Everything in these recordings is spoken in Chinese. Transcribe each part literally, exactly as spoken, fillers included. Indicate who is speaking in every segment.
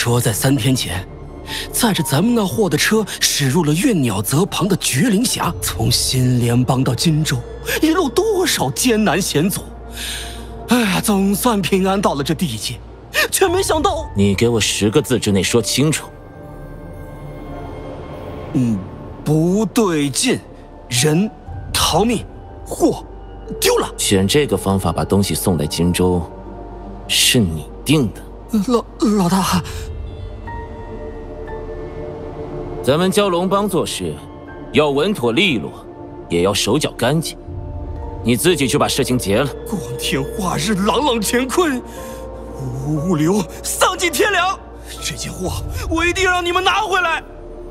Speaker 1: 说在三天前，载着咱们那货的车驶入了月鸟泽旁的绝灵峡，从新联邦到荆州，一路多少艰难险阻。哎呀，总算平安到了这地界，却没想到……
Speaker 2: 你给我十个字之内说清楚。
Speaker 1: 嗯，不对劲，人逃命，货丢了。
Speaker 2: 选这个方法把东西送来荆州，是你定的。
Speaker 1: 老老大，
Speaker 2: 咱们蛟龙帮做事，要稳妥利落，也要手脚干净。你自己去把事情结了。
Speaker 1: 光天化日，朗朗乾坤，物物物流，丧尽天良。这件货我一定让你们拿回来。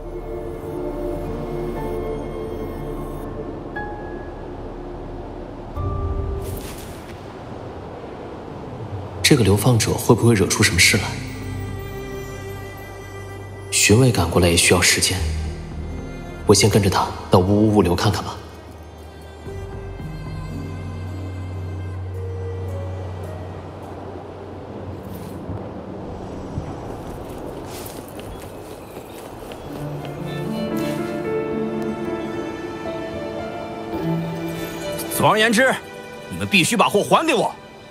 Speaker 3: 这个流放者会不会惹出什么事来？寻卫赶过来也需要时间，我先跟着他到乌屋物流看看吧。
Speaker 1: 总而言之，你们必须把货还给我。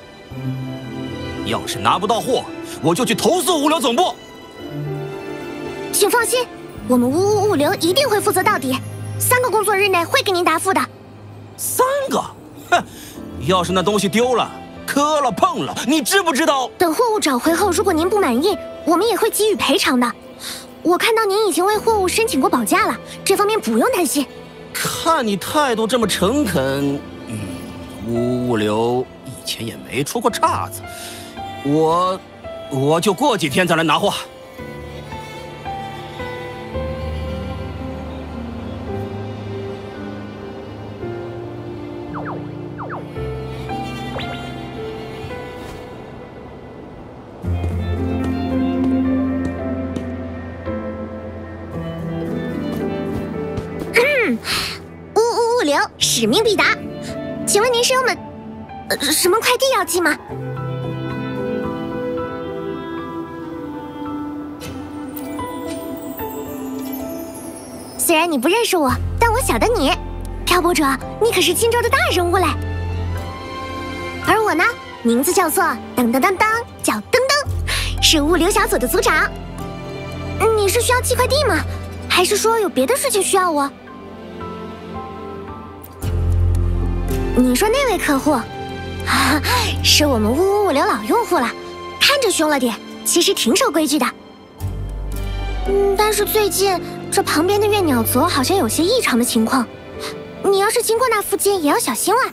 Speaker 1: 要是拿不到货，我就去投诉物流总部。
Speaker 4: 请放心，我们乌屋物流一定会负责到底，三个工作日内会给您答复的。
Speaker 1: 三个？哼！要是那东西丢了、磕了、碰了，你知不知道？
Speaker 4: 等货物找回后，如果您不满意，我们也会给予赔偿的。我看到您已经为货物申请过保价了，这方面不用担心。
Speaker 1: 看你态度这么诚恳，嗯，乌物流以前也没出过岔子。我，我就过几天再来拿货。
Speaker 4: 嗯，乌乌物流，使命必达。请问您是有本，呃，什么快递要寄吗？虽然你不认识我，但我晓得你，漂泊者，你可是荆州的大人物嘞。而我呢，名字叫做噔噔噔噔，叫噔噔，是物流小组的组长。你是需要寄快递吗？还是说有别的事情需要我？你说那位客户，啊，是我们乌屋物流老用户了，看着凶了点，其实挺守规矩的。嗯，但是最近这旁边的月鸟泽好像有些异常的情况，你要是经过那附近也要小心了。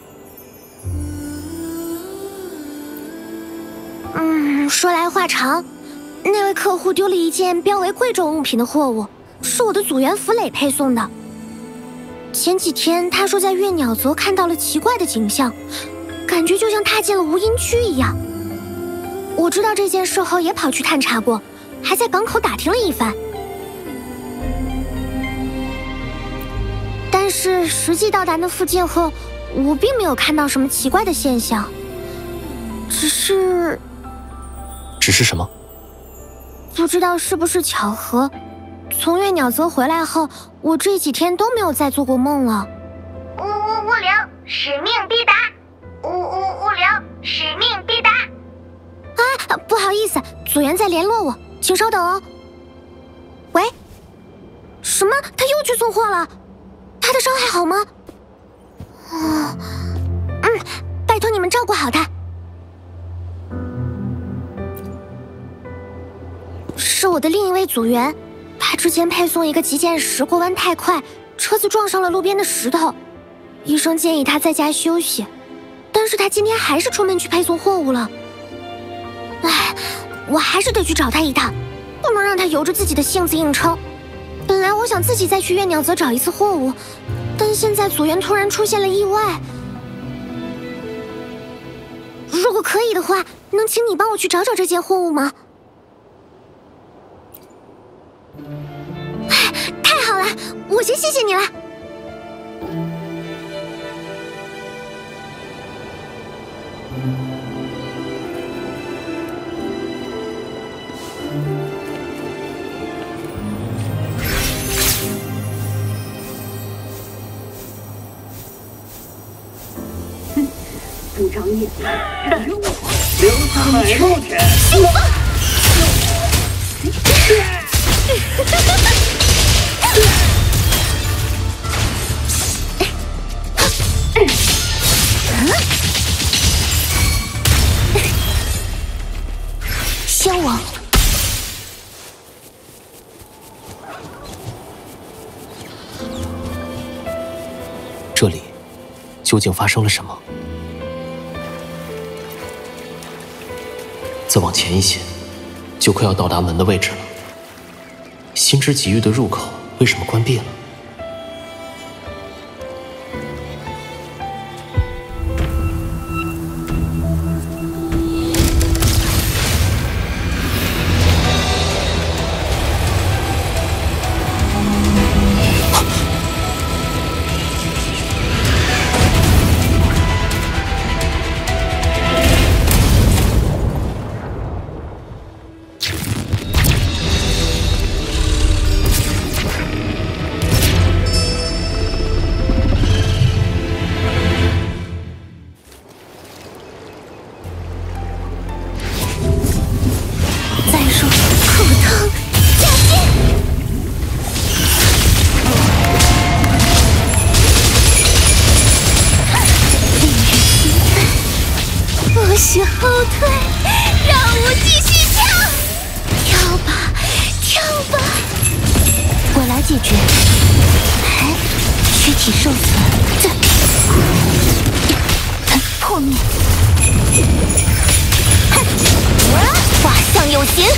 Speaker 4: 嗯，说来话长，那位客户丢了一件标为贵重物品的货物，是我的组员符磊配送的。前几天他说在月鸟泽看到了奇怪的景象，感觉就像踏进了无垠区一样。我知道这件事后也跑去探查过，还在港口打听了一番。但是实际到达那附近后，我并没有看到什么奇怪的现象，只是……
Speaker 3: 只是什么？
Speaker 4: 不知道是不是巧合，从月鸟泽回来后，我这几天都没有再做过梦了。
Speaker 5: 乌乌物流，使命必达。乌乌物流，使命必达。
Speaker 4: 啊，不好意思，组员在联络我，请稍等哦。喂？什么？他又去送货了？他的伤还好吗？哦，嗯，拜托你们照顾好他。是我的另一位组员，他之前配送一个急件时过弯太快，车子撞上了路边的石头，医生建议他在家休息，但是他今天还是出门去配送货物了。唉，我还是得去找他一趟，不能让他由着自己的性子硬撑。本来我想自己再去月鸟泽找一次货物，但现在组员突然出现了意外。如果可以的话，能请你帮我去找找这件货物吗？太好了，我先谢谢你了。
Speaker 6: 不长眼，留下买冒钱。
Speaker 4: 仙王，
Speaker 3: 这里究竟发生了什么？再往前一些，就快要到达门的位置了。心之极域的入口为什么关闭了？
Speaker 4: 许后退，让我继续跳，跳吧，跳吧，我来解决。哎，躯体受损，这破灭，哼，画像有形。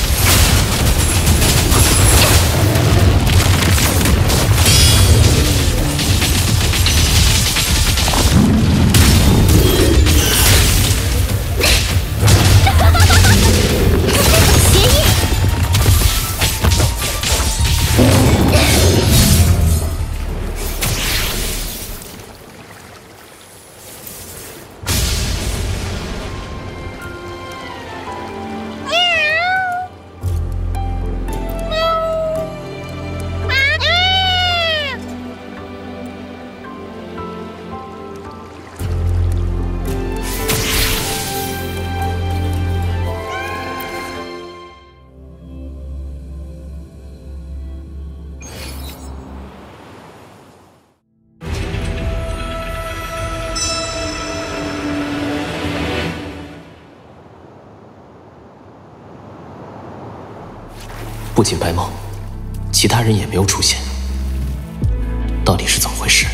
Speaker 4: 不仅白猫，其他人也没有出现，到底是怎么回事？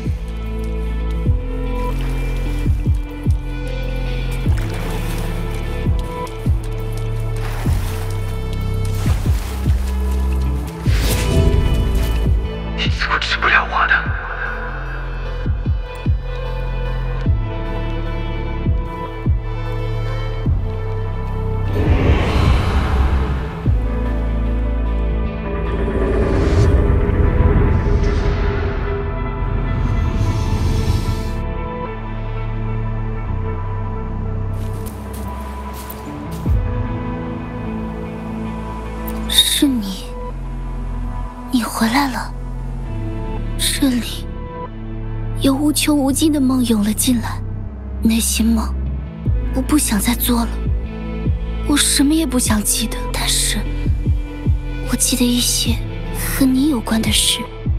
Speaker 7: 你阻止不了我的。
Speaker 4: 是你，你回来了。这里有无穷无尽的梦涌了进来，那些梦我不想再做了，我什么也不想记得，但是我记得一些和你有关的事。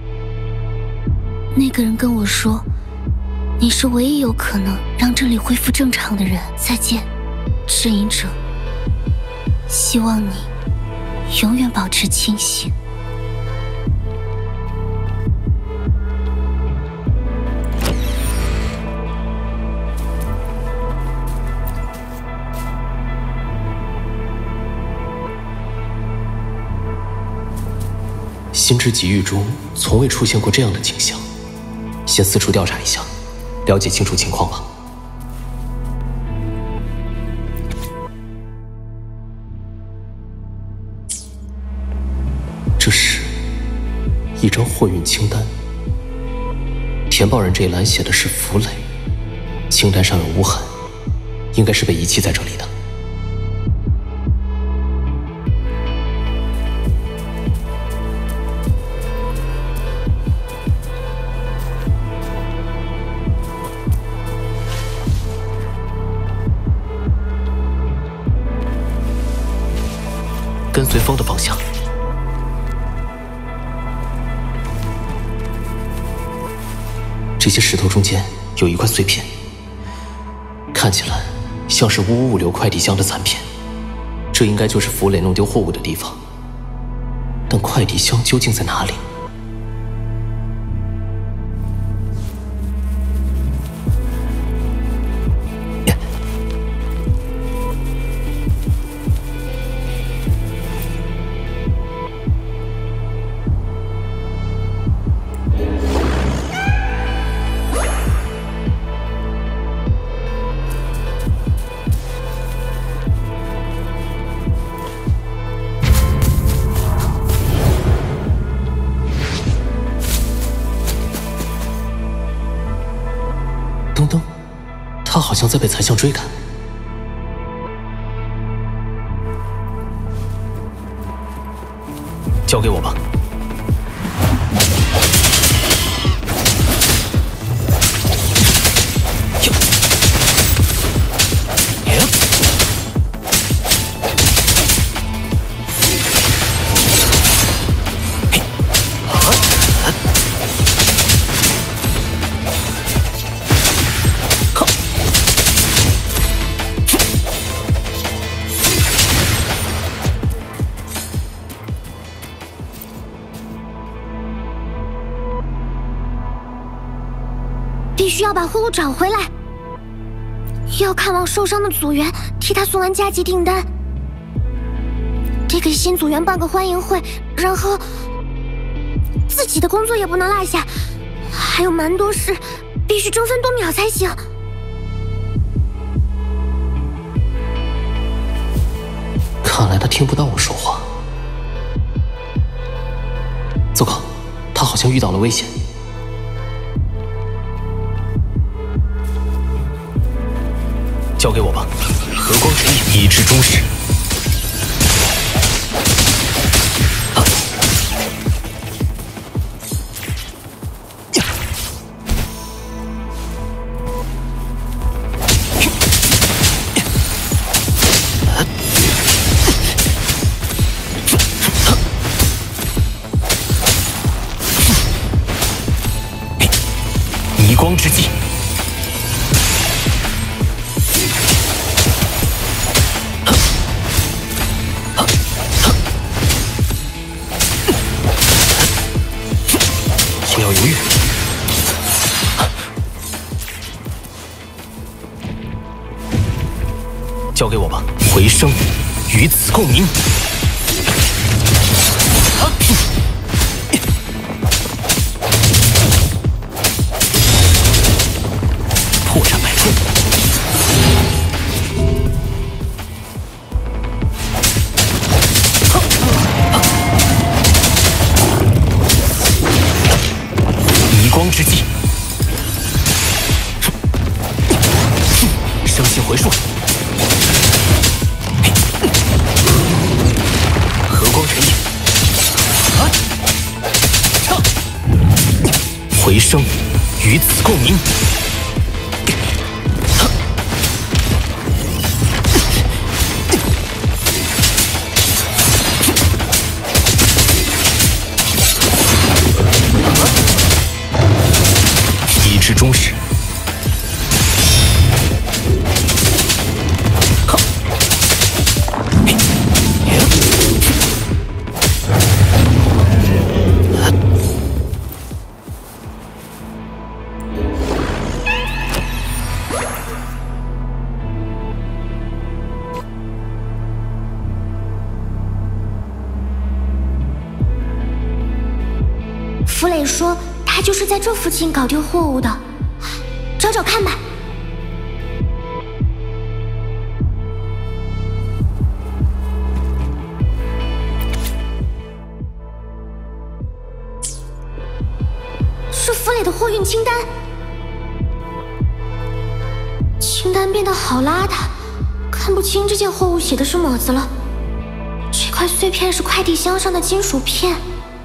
Speaker 4: 那个人跟我说，你是唯一有可能让这里恢复正常的人。再见，指引者，希望你永远保持清醒。
Speaker 3: 心之极域中从未出现过这样的景象，先四处调查一下，了解清楚情况吧。这是一张货运清单，填报人这一栏写的是符垒，清单上有无痕，应该是被遗弃在这里的。 风的方向。这些石头中间有一块碎片，看起来像是呜呜物流快递箱的残片，这应该就是符磊弄丢货物的地方。但快递箱究竟在哪里？噔噔，他好像在被残像追赶。交给我吧。
Speaker 4: 必须要把货物找回来，要看望受伤的组员，替他送完加急订单，得给新组员办个欢迎会，然后自己的工作也不能落下，还有蛮多事，必须争分夺秒才行。
Speaker 3: 看来他听不到我说话。糟糕，他好像遇到了危险。交给我吧，和光神影，一至终始。移光之际。不要犹豫，交给我吧。回声，与此共鸣。破绽百出。光之际，伤心回数，和光神影，回声，与此共鸣。至终始。
Speaker 4: 符磊说他就是在这附近搞丢货物的，找找看吧。是符磊的货运清单，清单变得好邋遢，看不清这件货物写的是么子了。这块碎片是快递箱上的金属片。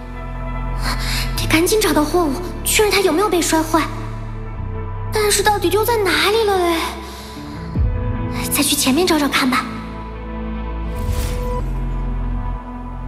Speaker 4: 赶紧找到货物，确认它有没有被摔坏。但是到底丢在哪里了嘞？再去前面找找看吧。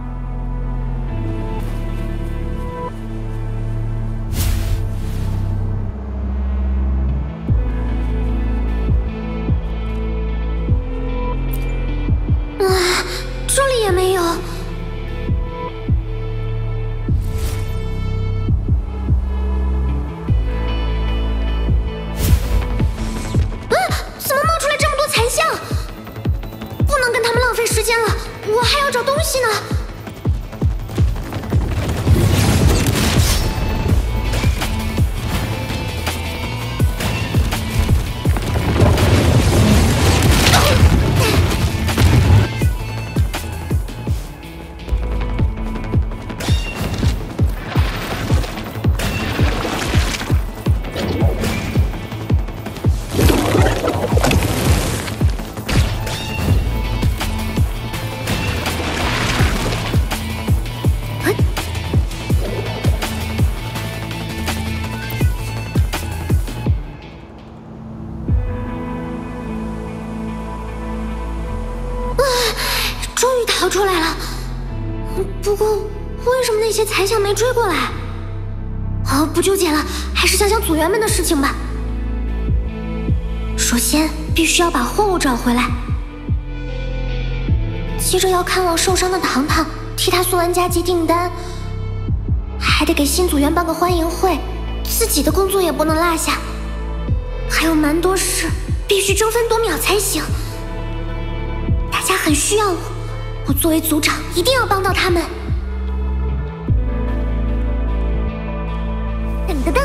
Speaker 4: 不过，为什么那些残像没追过来？哦，不纠结了，还是想想组员们的事情吧。首先，必须要把货物找回来，接着要看望受伤的糖糖，替他送完加急订单，还得给新组员办个欢迎会，自己的工作也不能落下。还有蛮多事，必须争分夺秒才行。大家很需要我，我作为组长，一定要帮到他们。噔噔噔！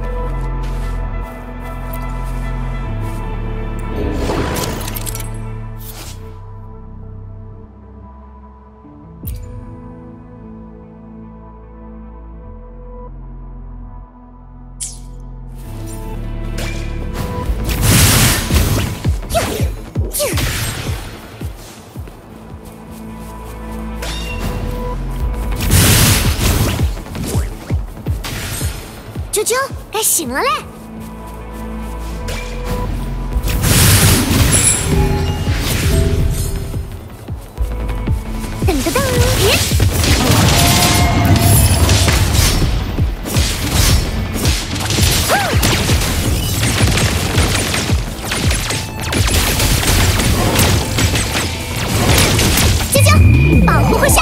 Speaker 4: 啾啾，该醒了嘞！噔噔噔！啾啾，保护回杀！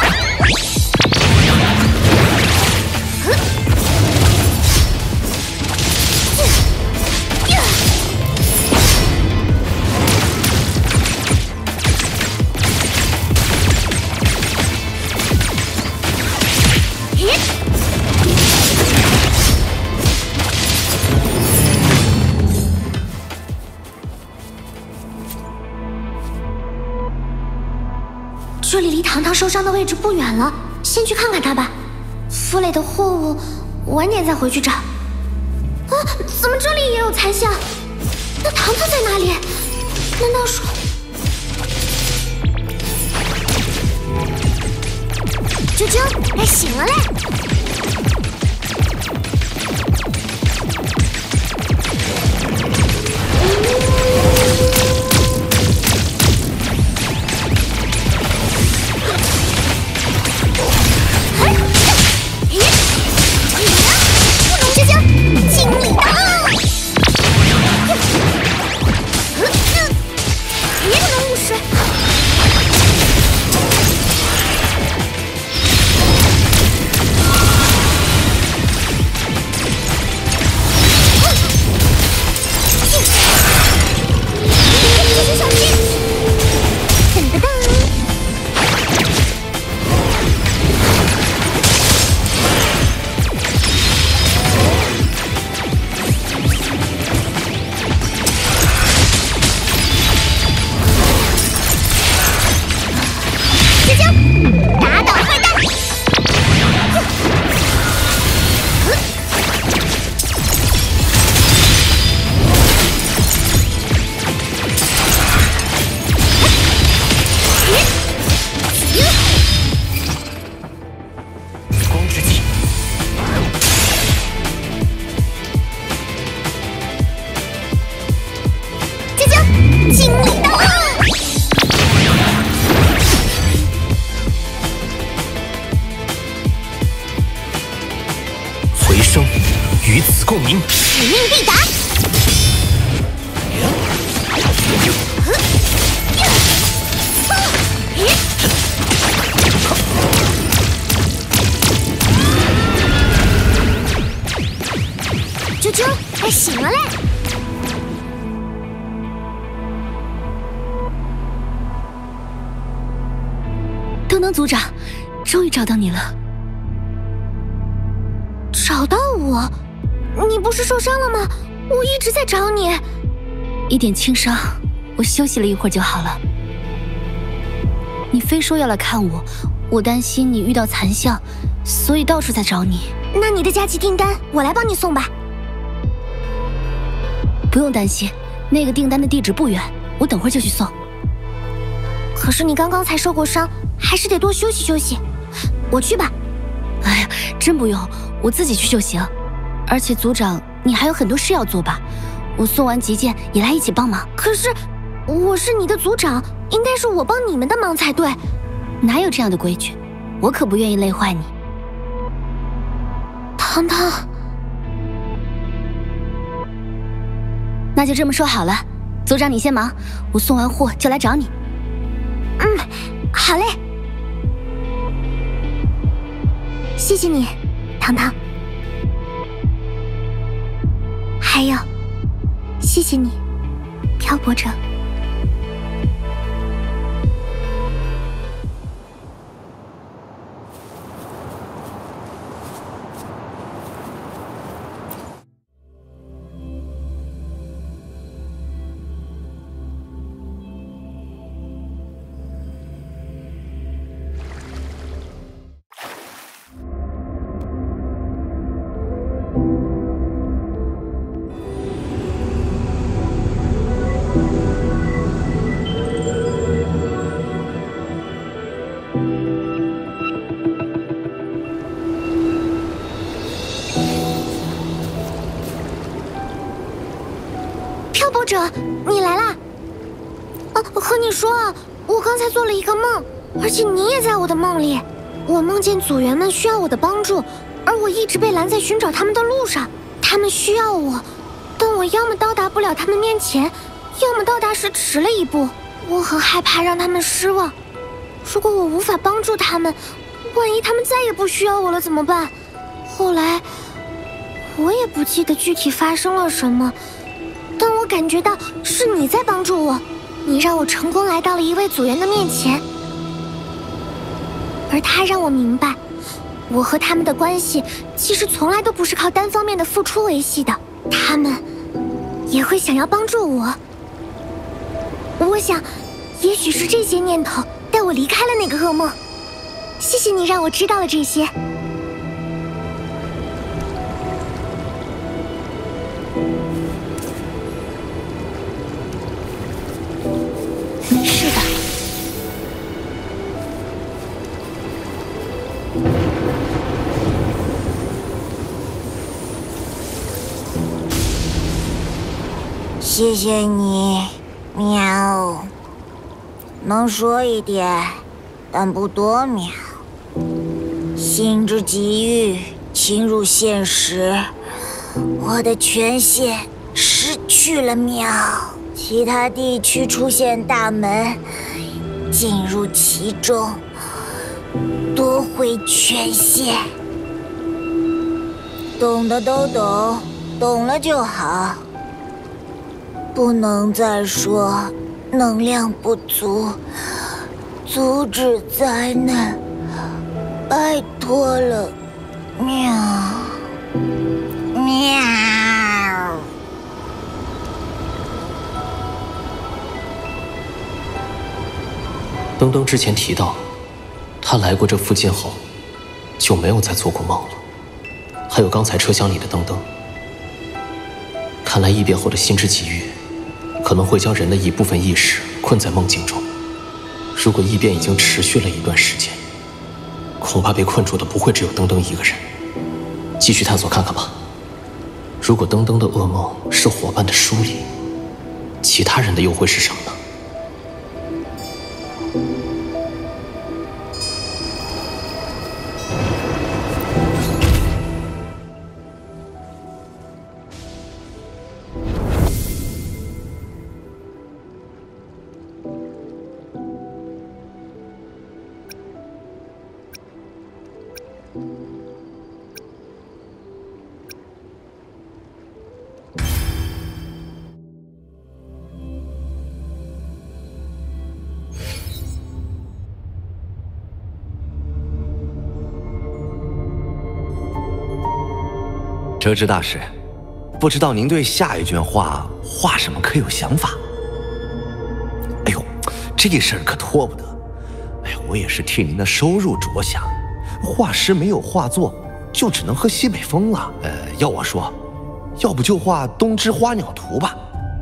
Speaker 4: 这里离糖糖受伤的位置不远了，先去看看他吧。傅磊的货物，晚点再回去找。啊，怎么这里也有残像？那糖糖在哪里？难道说……啾啾，该醒了嘞！
Speaker 3: 与此共鸣，
Speaker 4: 使命必达。啾啾，该醒了嘞！
Speaker 8: 东东组长，终于找到你了。
Speaker 4: 找到我？你不是受伤了吗？我一直在找你。
Speaker 8: 一点轻伤，我休息了一会儿就好了。你非说要来看我，我担心你遇到残像，所以到处在找你。
Speaker 4: 那你的加急订单，我来帮你送吧。
Speaker 8: 不用担心，那个订单的地址不远，我等会儿就去送。
Speaker 4: 可是你刚刚才受过伤，还是得多休息休息。我去吧。
Speaker 8: 哎呀，真不用，我自己去就行。而且组长，你还有很多事要做吧？我送完急件也来一起帮忙。
Speaker 4: 可是，我是你的组长，应该是我帮你们的忙才对。
Speaker 8: 哪有这样的规矩？ 我可不愿意累坏你。
Speaker 4: 糖糖，
Speaker 8: 那就这么说好了，组长你先忙，我送完货就来找你。
Speaker 4: 嗯，好嘞，谢谢你，糖糖。还有，谢谢你，漂泊者。漂泊者，你来啦！啊，和你说啊，我刚才做了一个梦，而且你也在我的梦里。我梦见组员们需要我的帮助，而我一直被拦在寻找他们的路上。他们需要我，但我要么到达不了他们面前，要么到达时迟了一步。我很害怕让他们失望。如果我无法帮助他们，万一他们再也不需要我了怎么办？后来，我也不记得具体发生了什么。但我感觉到是你在帮助我，你让我成功来到了一位组员的面前，而他让我明白，我和他们的关系其实从来都不是靠单方面的付出维系的，他们也会想要帮助我。我想，也许是这些念头带我离开了那个噩梦。谢谢你让我知道了这些。是的。
Speaker 9: 谢谢你，喵。能说一点，但不多喵。心之极欲侵入现实，我的权限失去了喵。其他地区出现大门，进入其中，夺回权限。懂的都懂，懂了就好。不能再说能量不足，阻止灾难，拜托了，喵喵。
Speaker 3: 登登之前提到，他来过这附近后，就没有再做过梦了。还有刚才车厢里的登登，看来异变后的心之极欲，可能会将人的一部分意识困在梦境中。如果异变已经持续了一段时间，恐怕被困住的不会只有登登一个人。继续探索看看吧。如果登登的噩梦是伙伴的疏离，其他人的又会是什么呢？
Speaker 10: 哲之大师，不知道您对下一卷画画什么可有想法？哎呦，这事儿可拖不得。哎呀，我也是替您的收入着想，画师没有画作，就只能喝西北风了。呃，要我说，要不就画东之花鸟图吧。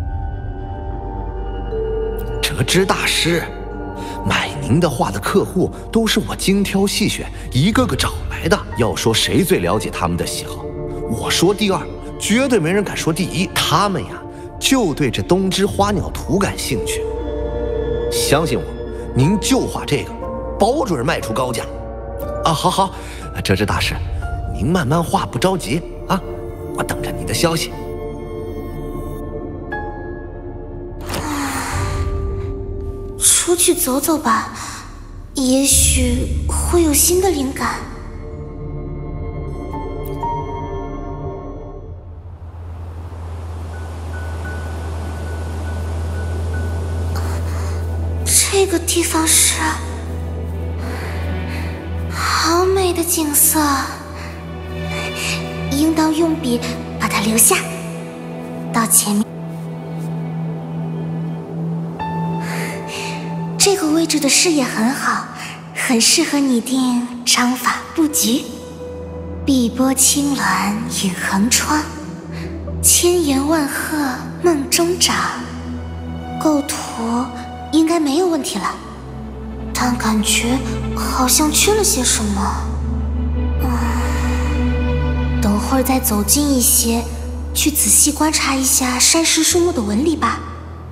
Speaker 10: 哲之大师，买您的画的客户都是我精挑细选，一个个找来的。要说谁最了解他们的喜好，我说第二，绝对没人敢说第一。他们呀，就对这东之花鸟图感兴趣。相信我，您就画这个，保准卖出高价。 啊，好好，折枝大师，您慢慢画，不着急啊，我等着你的消息。
Speaker 4: 出去走走吧，也许会有新的灵感。这个地方是……好美的景色，应当用笔把它留下。到前面这个位置的视野很好，很适合拟定章法布局。碧波青峦影横窗，千言万壑梦中长。构图应该没有问题了，但感觉好像缺了些什么。嗯，等会儿再走近一些，去仔细观察一下山石树木的纹理吧。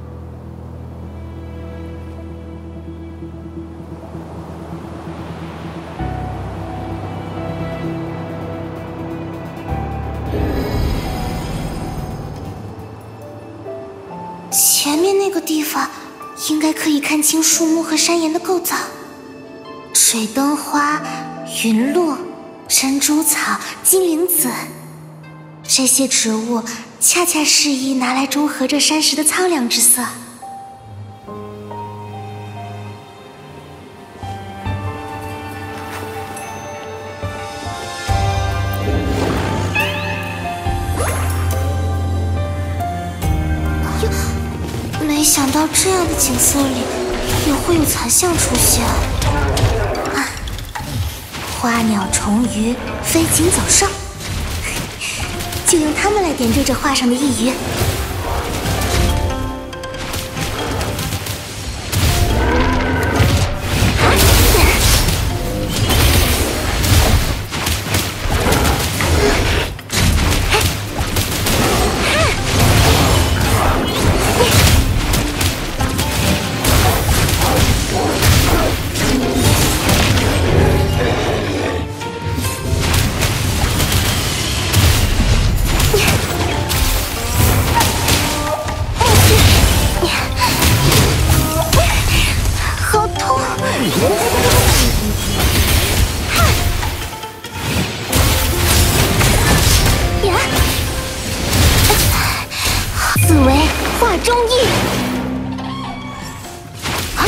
Speaker 4: 前面那个地方应该可以看清树木和山岩的构造，水灯花、云落、珍珠草、金铃子，这些植物恰恰适宜拿来中和这山石的苍凉之色。没想到这样的景色里也会有残像出现啊！花鸟虫鱼、飞禽走兽，就用它们来点缀这画上的一隅。此为画中意。啊！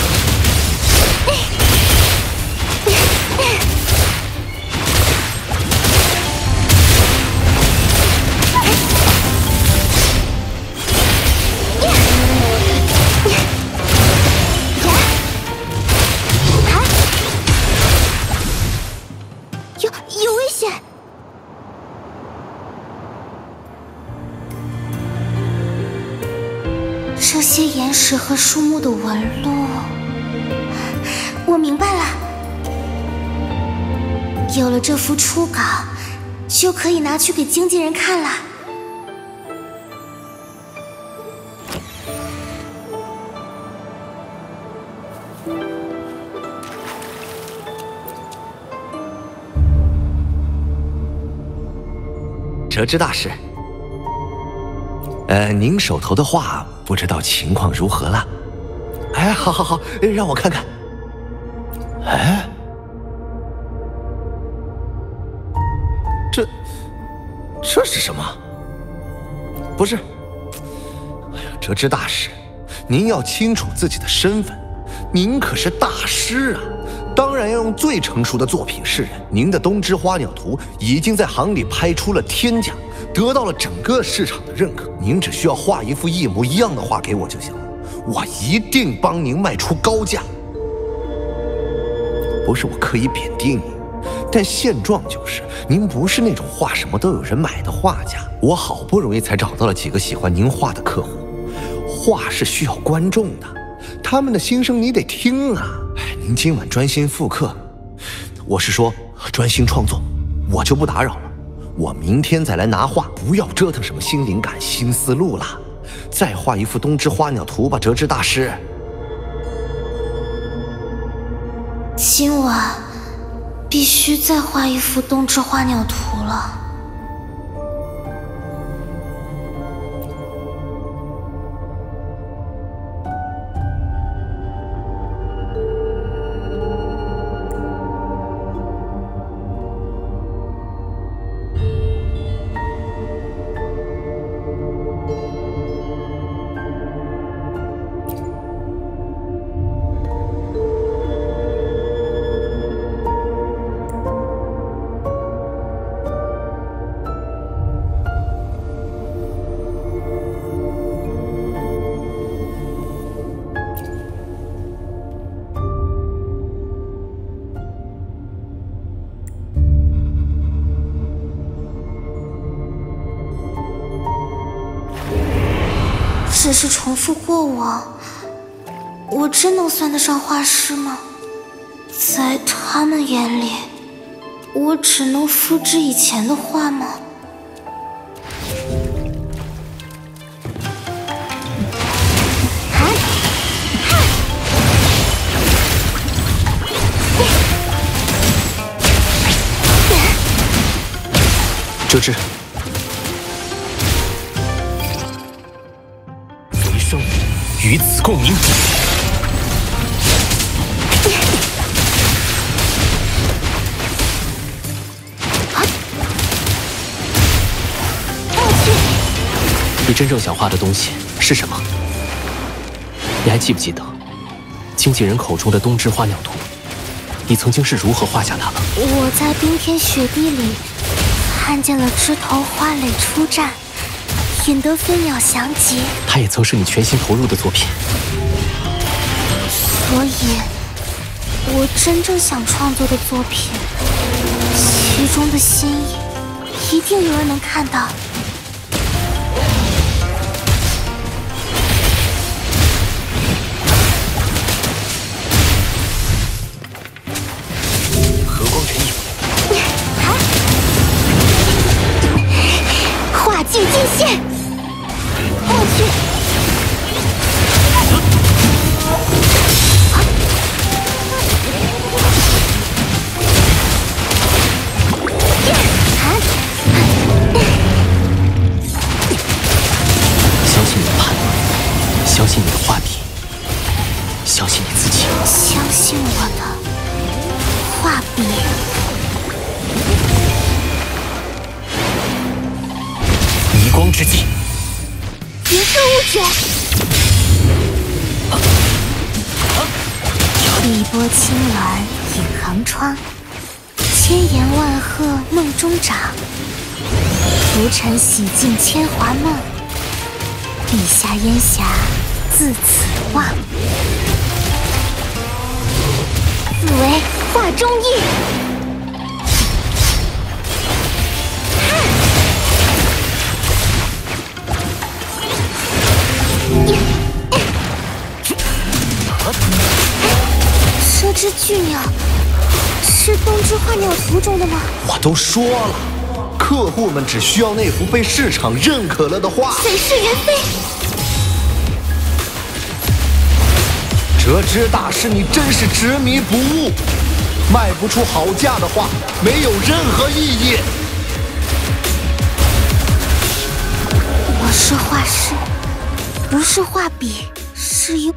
Speaker 4: 有有危险！这些岩石和树木的纹路，我明白了。有了这幅初稿，就可以拿去给经纪人看了。
Speaker 10: 折枝大师，呃，您手头的画不知道情况如何了？哎，好好好，让我看看。哎，这这是什么？不是，哎呀，折枝大师，您要清楚自己的身份，您可是大师啊！当然要用最成熟的作品示人。您的《东之花鸟图》已经在行里拍出了天价，得到了整个市场的认可。您只需要画一幅一模一样的画给我就行了，我一定帮您卖出高价。不是我刻意贬低您，但现状就是您不是那种画什么都有人买的画家。我好不容易才找到了几个喜欢您画的客户，画是需要观众的，他们的心声你得听啊。哎，您今晚专心复刻，我是说专心创作，我就不打扰了。我明天再来拿画，不要折腾什么新灵感、新思路了。再画一幅《东之花鸟图》吧，折枝大师。
Speaker 4: 今晚必须再画一幅冬至花鸟图了。只是重复过往，我真能算得上画师吗？在他们眼里，我只能复制以前的画吗？
Speaker 3: 折枝。
Speaker 1: 余生与此共鸣。
Speaker 3: 你真正想画的东西是什么？你还记不记得经纪人口中的冬之花鸟图？你曾经是如何画下它的？
Speaker 4: 我在冰天雪地里看见了枝头花蕾出战，引得飞鸟翔集。
Speaker 3: 它也曾是你全心投入的作品。
Speaker 4: 所以，我真正想创作的作品，其中的心意，一定有人能看到。
Speaker 1: 和光尘影，
Speaker 4: 画技尽现。我去！
Speaker 3: 相信你的判断，相信你的画笔，相信你自己。
Speaker 4: 相信我的画笔。
Speaker 1: 移光之际，
Speaker 4: 别受误解。一波青鸾引寒窗，千言万壑梦中长。浮尘洗尽铅华梦，笔下烟霞自此望。此为画中意。这只巨鸟是冬之花鸟图中的吗？
Speaker 10: 我都说了，客户们只需要那幅被市场认可了的画。
Speaker 4: 随是缘非。
Speaker 10: 折枝大师，你真是执迷不悟，卖不出好价的画，没有任何意义。
Speaker 4: 我是画师，不是画笔，是一。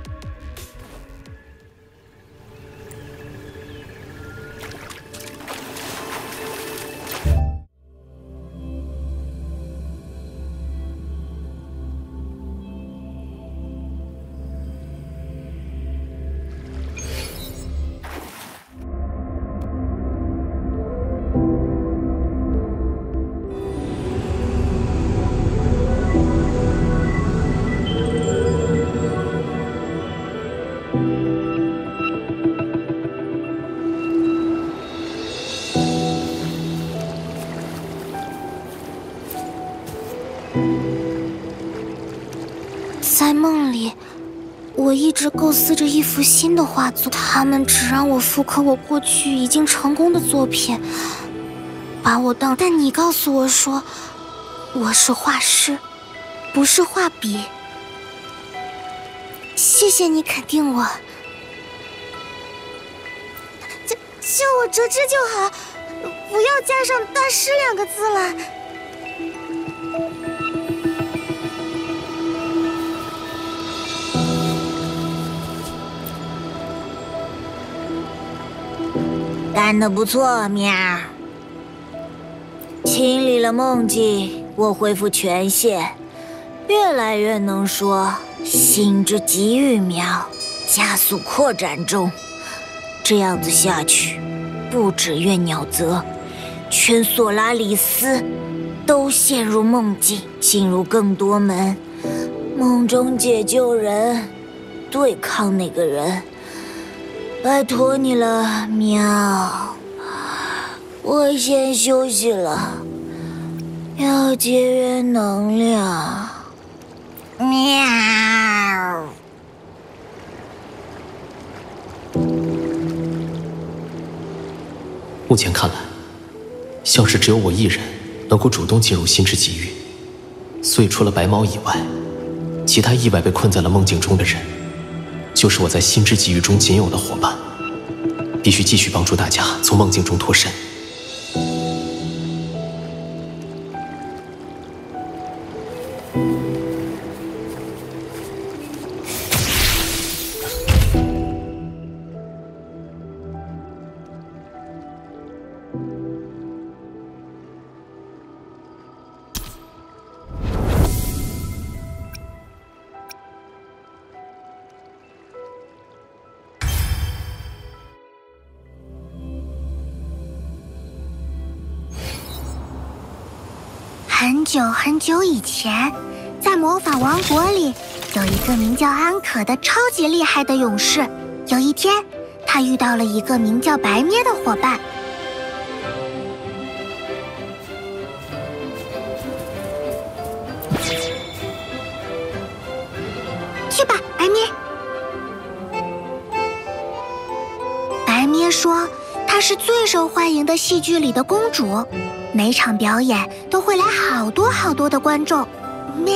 Speaker 4: 在梦里，我一直构思着一幅新的画作，他们只让我复刻我过去已经成功的作品，把我当……但你告诉我说，我是画师，不是画笔。谢谢你肯定我。就
Speaker 9: 叫我哲之就好，不要加上大师两个字了。干得不错，喵儿。清理了梦境，我恢复权限，越来越能说，心之极欲妙，加速扩展中。这样子下去，不止月鸟泽，全索拉里斯都陷入梦境，进入更多门，梦中解救人，对抗那个人。拜托你了，喵！我先休息了，要节约能量。喵！
Speaker 3: 目前看来，像是只有我一人能够主动进入心之极域，所以除了白猫以外，其他意外被困在了梦境中的人，就是我在心之极域中仅有的伙伴，必须继续帮助大家从梦境中脱身。
Speaker 4: 很久很久以前，在魔法王国里，有一个名叫安可的超级厉害的勇士。有一天，他遇到了一个名叫白咩的伙伴。去吧，白咩。白咩说，她是最受欢迎的戏剧里的公主。每场表演都会来好多好多的观众，咩！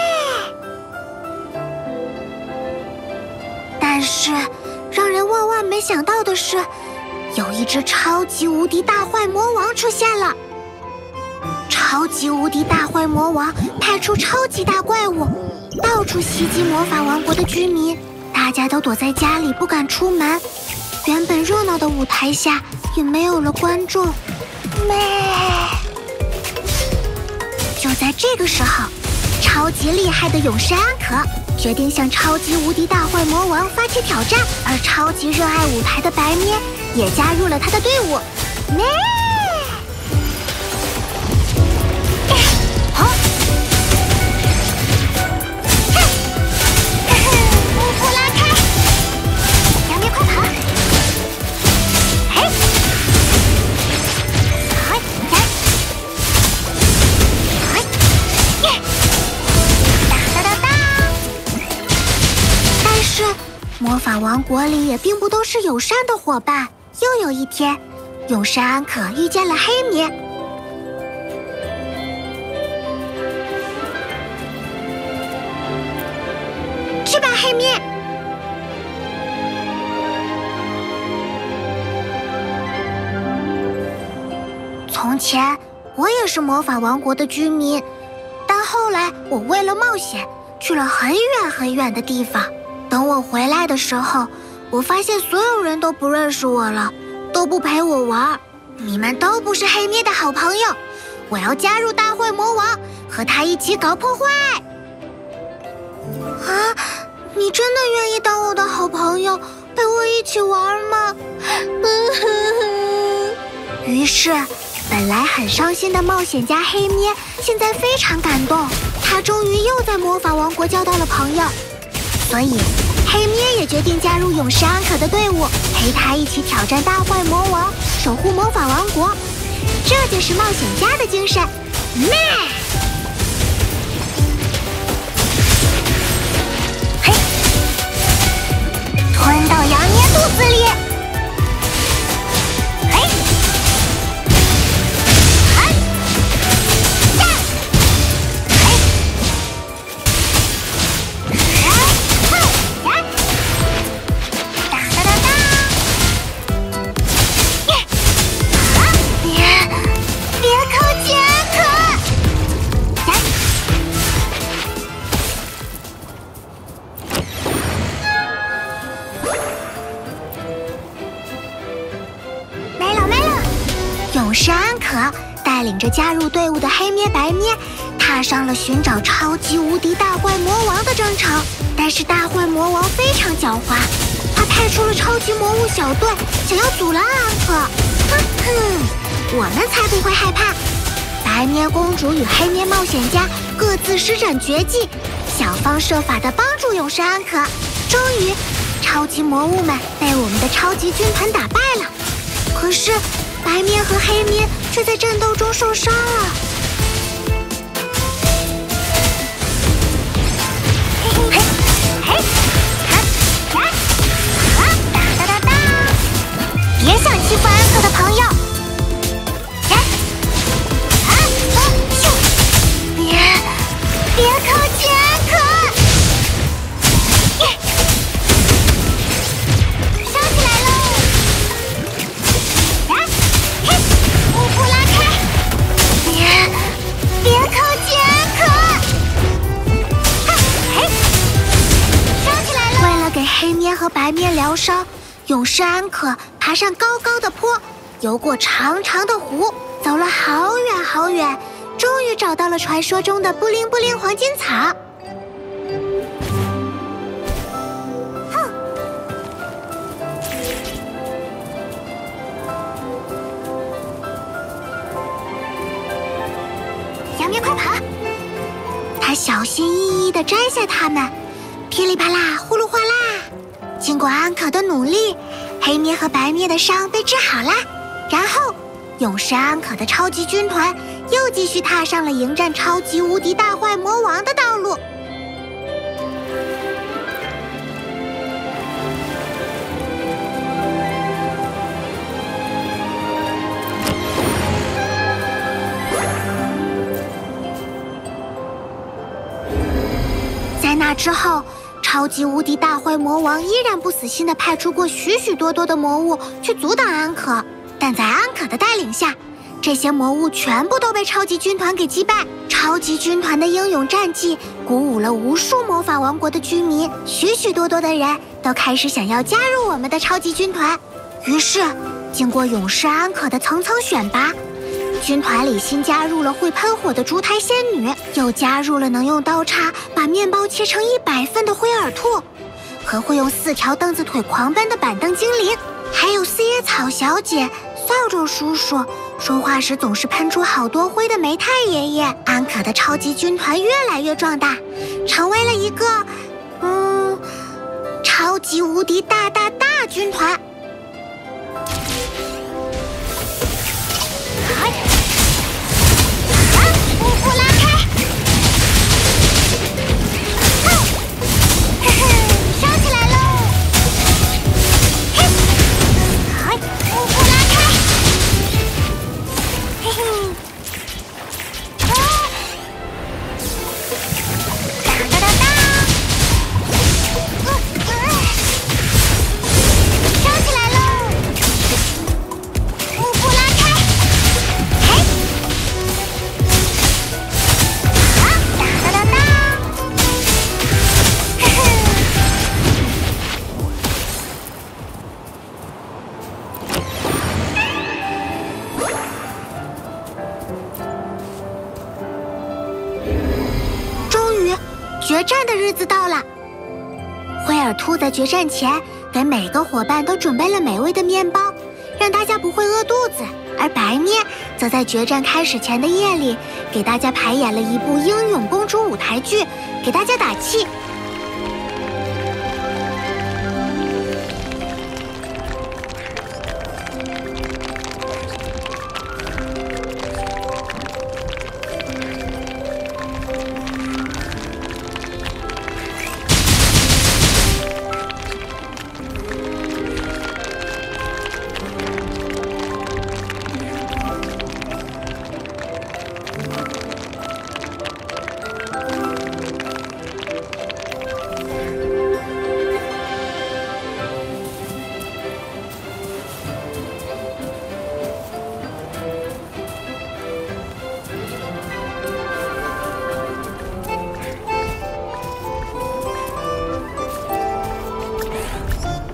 Speaker 4: 但是让人万万没想到的是，有一只超级无敌大坏魔王出现了。超级无敌大坏魔王派出超级大怪物，到处袭击魔法王国的居民，大家都躲在家里不敢出门。原本热闹的舞台下也没有了观众。咩！就在这个时候，超级厉害的勇士安可决定向超级无敌大坏魔王发起挑战，而超级热爱舞台的白咩也加入了他的队伍。咩！好，哼，幕布拉开，杨咩快跑！嘿！魔法王国里也并不都是友善的伙伴。又有一天，勇士安可遇见了黑咩。去吧，黑咩！从前我也是魔法王国的居民，但后来我为了冒险去了很远很远的地方。等我回来的时候，我发现所有人都不认识我了，都不陪我玩。你们都不是黑咩的好朋友，我要加入大坏魔王，和他一起搞破坏。啊，你真的愿意当我的好朋友，陪我一起玩吗？于是，本来很伤心的冒险家黑咩，现在非常感动，他终于又在魔法王国交到了朋友。所以，黑咩也决定加入勇士安可的队伍，陪他一起挑战大坏魔王，守护魔法王国。这就是冒险家的精神。咩！嘿，吞到杨咩肚子里。嘿，嘿，呀，嘿。哒哒哒哒！耶！ 带领着加入队伍的黑咩、白咩，踏上了寻找超级无敌大坏魔王的征程。但是大坏魔王非常狡猾，他派出了超级魔物小队，想要阻拦安可。哼哼，我们才不会害怕！白咩公主与黑咩冒险家各自施展绝技，想方设法地帮助勇士安可。终于，超级魔物们被我们的超级军团打败了。可是，白咩和黑咩却在战斗中受伤了。嘿嘿嘿，哈呀啊哒哒哒哒！别想欺负安可的朋友！呀啊啊咻！别别靠近安可！耶！烧起来喽！啊嘿！幕布拉开！别别靠近安可！哈嘿！烧起来喽！为了给黑咩和白咩疗伤，勇士安可爬上高高的坡，游过长长的湖，走了好远好远，终于找到了传说中的布灵布灵黄金草。哼！小咩快跑！他小心翼翼地摘下它们，噼里啪啦，呼噜哗啦。经过安可的努力，黑咩和白咩的伤被治好啦。然后，勇士安可的超级军团又继续踏上了迎战超级无敌大坏魔王的道路。在那之后，超级无敌大坏魔王依然不死心地派出过许许多多的魔物去阻挡安可，但在安可的带领下，这些魔物全部都被超级军团给击败。超级军团的英勇战绩鼓舞了无数魔法王国的居民，许许多多的人都开始想要加入我们的超级军团。于是，经过勇士安可的层层选拔，军团里新加入了会喷火的烛台仙女，又加入了能用刀叉把面包切成一百份的灰耳兔，和会用四条凳子腿狂奔的板凳精灵，还有四叶草小姐、扫帚叔叔，说话时总是喷出好多灰的煤炭爷爷。安可的超级军团越来越壮大，成为了一个，嗯，超级无敌大大大军团。幕布拉开！哼，嘿嘿，烧起来喽！嘿，好，幕布拉开！嘿嘿，啊！哒哒哒哒！嗯嗯，烧起来喽！幕布拉开！嘿。决战的日子到了，灰耳兔在决战前给每个伙伴都准备了美味的面包，让大家不会饿肚子。而白咩则在决战开始前的夜里，给大家排演了一部英勇公主舞台剧，给大家打气。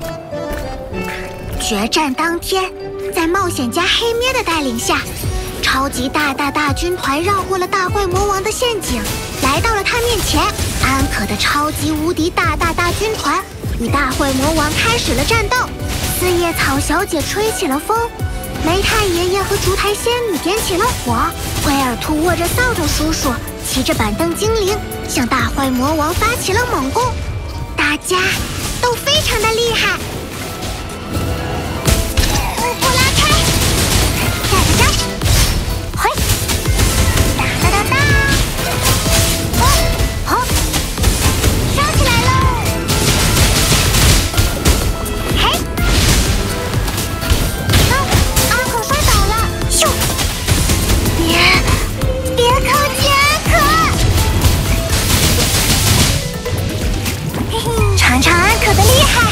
Speaker 4: 决战当天，在冒险家黑咩的带领下，超超级大大大军团绕过了大坏魔王的陷阱，来到了他面前。安可的超级无敌大大大军团与大坏魔王开始了战斗。四叶草小姐吹起了风，煤炭爷爷和烛台仙女点起了火，灰耳兔握着扫帚叔叔，骑着板凳精灵向大坏魔王发起了猛攻。大家都非常的厉害。互不拉开，再个招，嘿，哒哒哒哒，哦好，烧起来喽！嘿，啊，阿可摔倒了，咻！别别靠近阿可！嘿嘿，尝尝安可的厉害。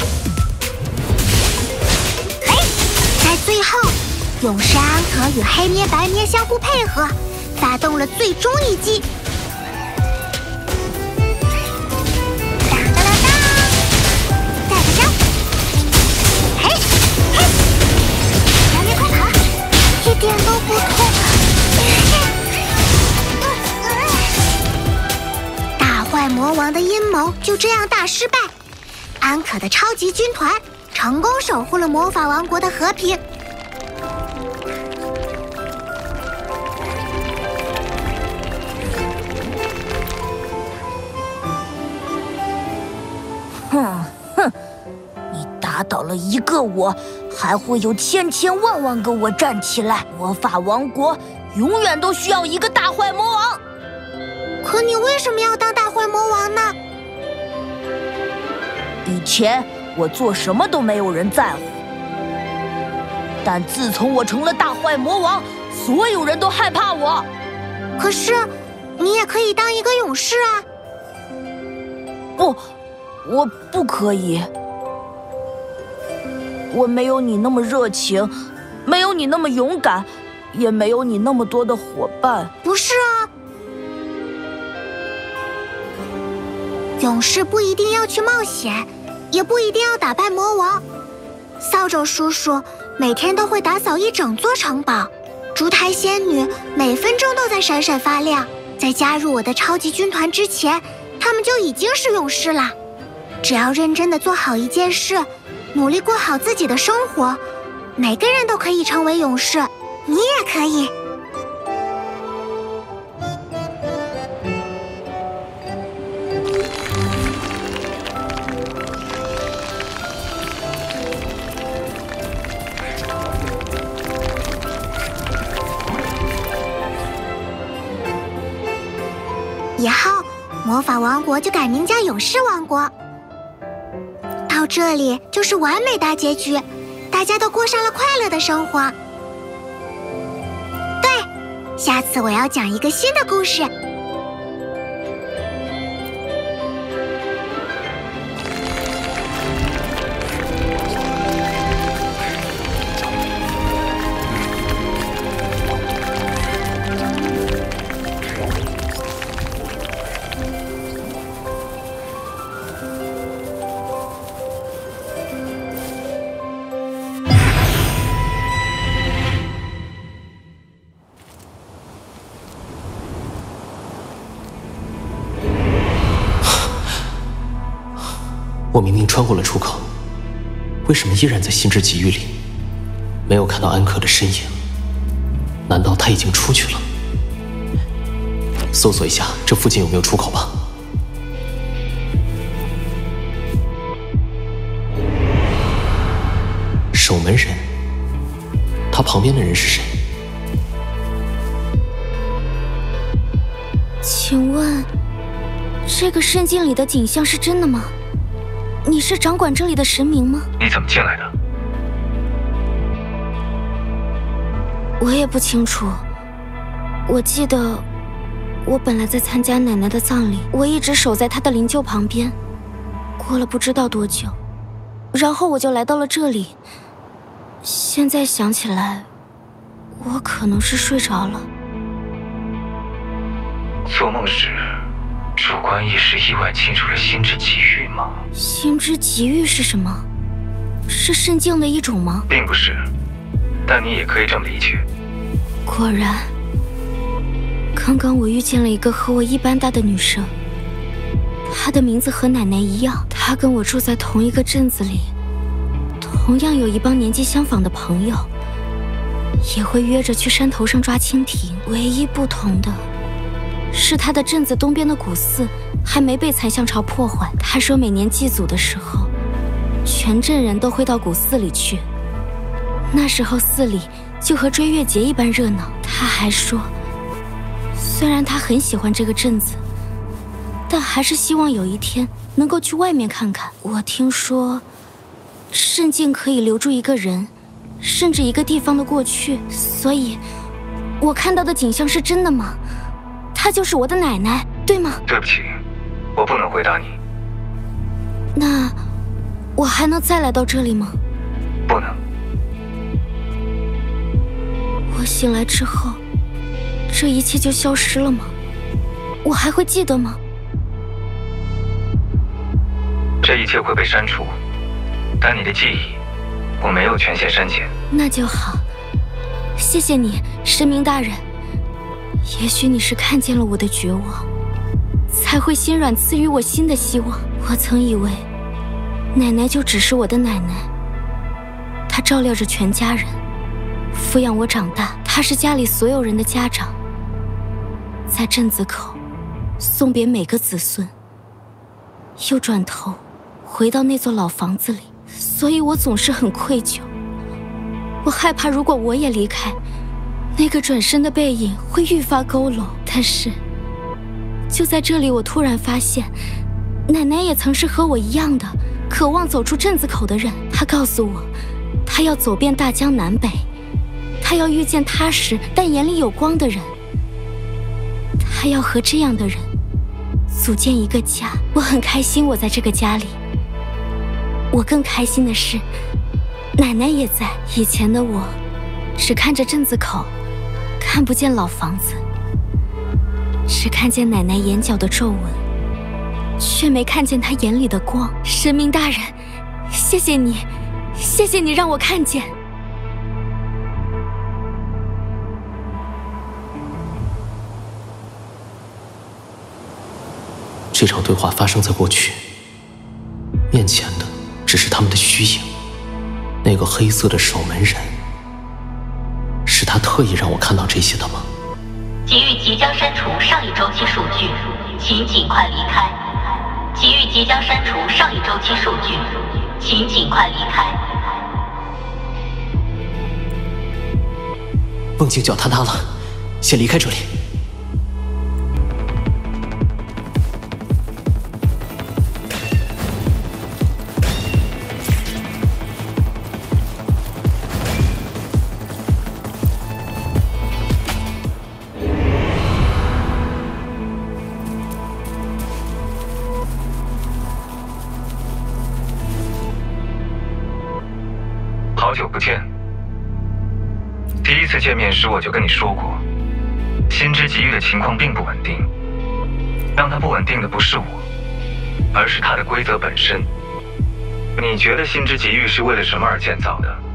Speaker 4: 最后，勇士安可与黑咩白咩相互配合，发动了最终一击。哒哒哒哒，再个招，嘿，嘿，白咩快跑，一点都不痛。大坏魔王的阴谋就这样大失败，安可的超级军团成功守护了魔法王国的和平。
Speaker 9: 哼哼，你打倒了一个我，还会有千千万万个我站起来。魔法王国永远都需要一个大坏魔王。
Speaker 4: 可你为什么要当大坏魔王呢？
Speaker 9: 以前我做什么都没有人在乎，但自从我成了大坏魔王，所有人都害怕我。
Speaker 4: 可是，你也可以当一个勇士啊！
Speaker 9: 不。我不可以，我没有你那么热情，没有你那么勇敢，也没有你那么多的伙伴。
Speaker 4: 不是啊，勇士不一定要去冒险，也不一定要打败魔王。扫帚叔叔每天都会打扫一整座城堡，烛台仙女每分钟都在闪闪发亮。在加入我的超级军团之前，他们就已经是勇士了。只要认真的做好一件事，努力过好自己的生活，每个人都可以成为勇士，你也可以。以后，魔法王国就改名叫勇士王国。到这里就是完美大结局，大家都过上了快乐的生活。对，下次我要讲一个新的故事。
Speaker 3: 我明明穿过了出口，为什么依然在心之极域里？没有看到安可的身影，难道他已经出去了？搜索一下这附近有没有出口吧。守门人，他旁边的人是谁？
Speaker 8: 请问，这个圣境里的景象是真的吗？你是掌管这里的神明吗？
Speaker 7: 你怎么进来的？
Speaker 8: 我也不清楚。我记得，我本来在参加奶奶的葬礼，我一直守在她的灵柩旁边。过了不知道多久，然后我就来到了这里。现在想起来，我可能是睡着了。
Speaker 7: 做梦时，主观意识意外进入了心之极域吗？
Speaker 8: 心之极域是什么？是圣境的一种吗？
Speaker 7: 并不是，但你也可以这么理解。
Speaker 8: 果然， 刚刚我遇见了一个和我一般大的女生，她的名字和奶奶一样，她跟我住在同一个镇子里，同样有一帮年纪相仿的朋友，也会约着去山头上抓蜻蜓。唯一不同的是，她的镇子东边的古寺还没被残象潮破坏。她说每年祭祖的时候，全镇人都会到古寺里去，那时候寺里就和追月节一般热闹。她还说，虽然她很喜欢这个镇子，但还是希望有一天能够去外面看看。我听说，圣境可以留住一个人，甚至一个地方的过去，所以，我看到的景象是真的吗？她就是我的奶奶，对吗？
Speaker 7: 对不起，我不能回答你。
Speaker 8: 那，我还能再来到这里吗？
Speaker 7: 不能。
Speaker 8: 我醒来之后，这一切就消失了吗？我还会记得吗？
Speaker 7: 这一切会被删除，但你的记忆，我没有权限删减。
Speaker 8: 那就好，谢谢你，神明大人。也许你是看见了我的绝望，才会心软赐予我新的希望。我曾以为，奶奶就只是我的奶奶，她照料着全家人，抚养我长大，她是家里所有人的家长，在镇子口送别每个子孙，又转头回到那座老房子里，所以我总是很愧疚。我害怕如果我也离开，那个转身的背影会愈发佝偻。但是就在这里，我突然发现，奶奶也曾是和我一样的渴望走出镇子口的人。她告诉我，她要走遍大江南北，她要遇见踏实但眼里有光的人，她要和这样的人组建一个家。我很开心我在这个家里，我更开心的是，奶奶也在。以前的我只看着镇子口，看不见老房子，只看见奶奶眼角的皱纹，却没看见她眼里的光。神明大人，谢谢你，谢谢你让我看见。
Speaker 3: 这场对话发生在过去，面前的只是他们的虚影。那个黑色的守门人，是他特意让我看到这些的吗？
Speaker 11: 急域即将删除上一周期数据，请尽快离开。急域即将删除上一周期数据，请尽快离开。
Speaker 3: 梦境脚踏塌了，先离开这里。
Speaker 7: 好久不见。第一次见面时我就跟你说过，心之极域的情况并不稳定，让它不稳定的不是我，而是它的规则本身。你觉得心之极域是为了什么而建造的？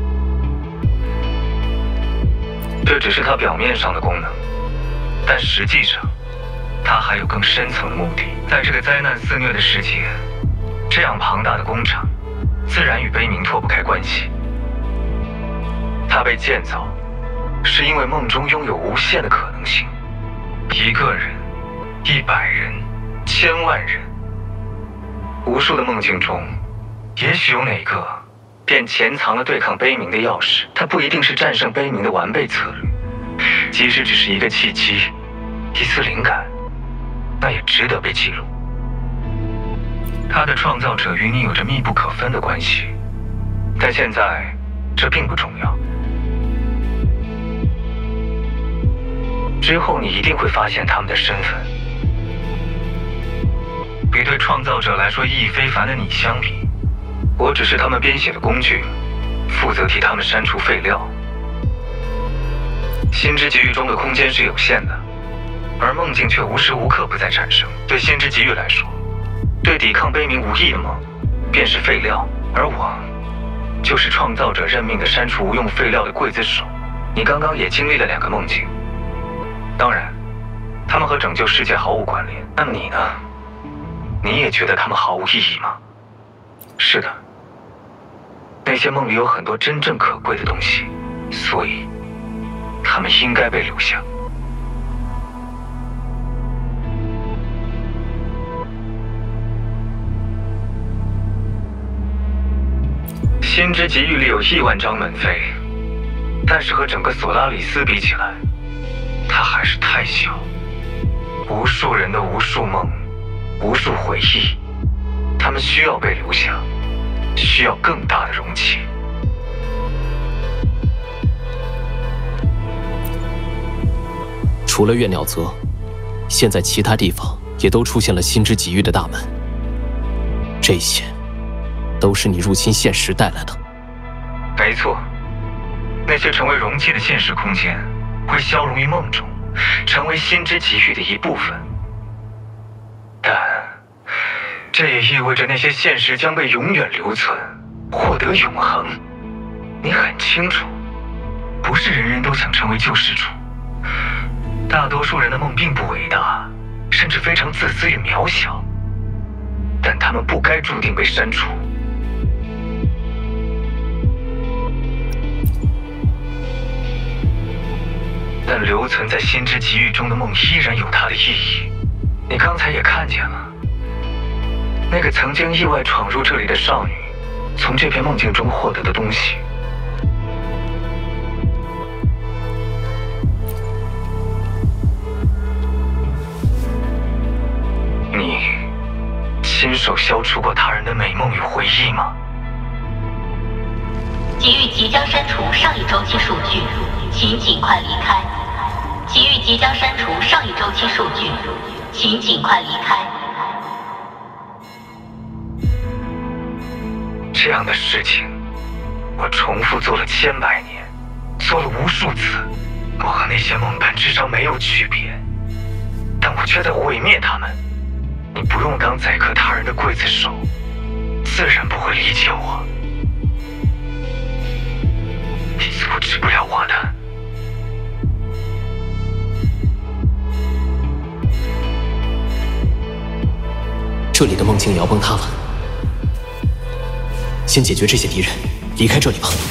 Speaker 7: 这只是它表面上的功能，但实际上，它还有更深层的目的。在这个灾难肆虐的世界，这样庞大的工厂，自然与悲鸣脱不开关系。它被建造，是因为梦中拥有无限的可能性。一个人，一百人，千万人，无数的梦境中，也许有哪个便潜藏了对抗悲鸣的钥匙。它不一定是战胜悲鸣的完备策略，即使只是一个契机，一丝灵感，那也值得被记录。它的创造者与你有着密不可分的关系，但现在这并不重要。之后你一定会发现他们的身份。比对创造者来说意义非凡的你相比，我只是他们编写的工具，负责替他们删除废料。心之极域中的空间是有限的，而梦境却无时无刻不在产生。对心之极域来说，对抵抗悲鸣无益的梦，便是废料，而我，就是创造者任命的删除无用废料的刽子手。你刚刚也经历了两个梦境，当然， 他们和拯救世界毫无关联。那么你呢？你也觉得他们毫无意义吗？是的，那些梦里有很多真正可贵的东西，所以他们应该被留下。心之极域里有亿万张门扉，但是和整个索拉里斯比起来，它还是太小。无数人的无数梦，无数回忆，他们需要被留下，需要更大的容器。
Speaker 3: 除了月鸟泽，现在其他地方也都出现了心之极域的大门。这些都是你入侵现实带来的。
Speaker 7: 没错，那些成为容器的现实空间会消融于梦中，成为心之极域的一部分。但这也意味着那些现实将被永远留存，获得永恒。你很清楚，不是人人都想成为救世主。大多数人的梦并不伟大，甚至非常自私与渺小，但他们不该注定被删除。但留存在心之极域中的梦依然有它的意义。你刚才也看见了，那个曾经意外闯入这里的少女，从这片梦境中获得的东西。你亲手消除过他人的美梦与回忆吗？
Speaker 11: 极域即将删除上一周期数据，请尽快离开。极域即将删除上一周期数据，请尽快离开。
Speaker 7: 这样的事情，我重复做了千百年，做了无数次。我和那些梦本质上没有区别，但我却在毁灭他们。你不用当宰割他人的刽子手，自然不会理解我。你阻止不了我的。
Speaker 3: 这里的梦境也要崩塌了，先解决这些敌人，离开这里吧。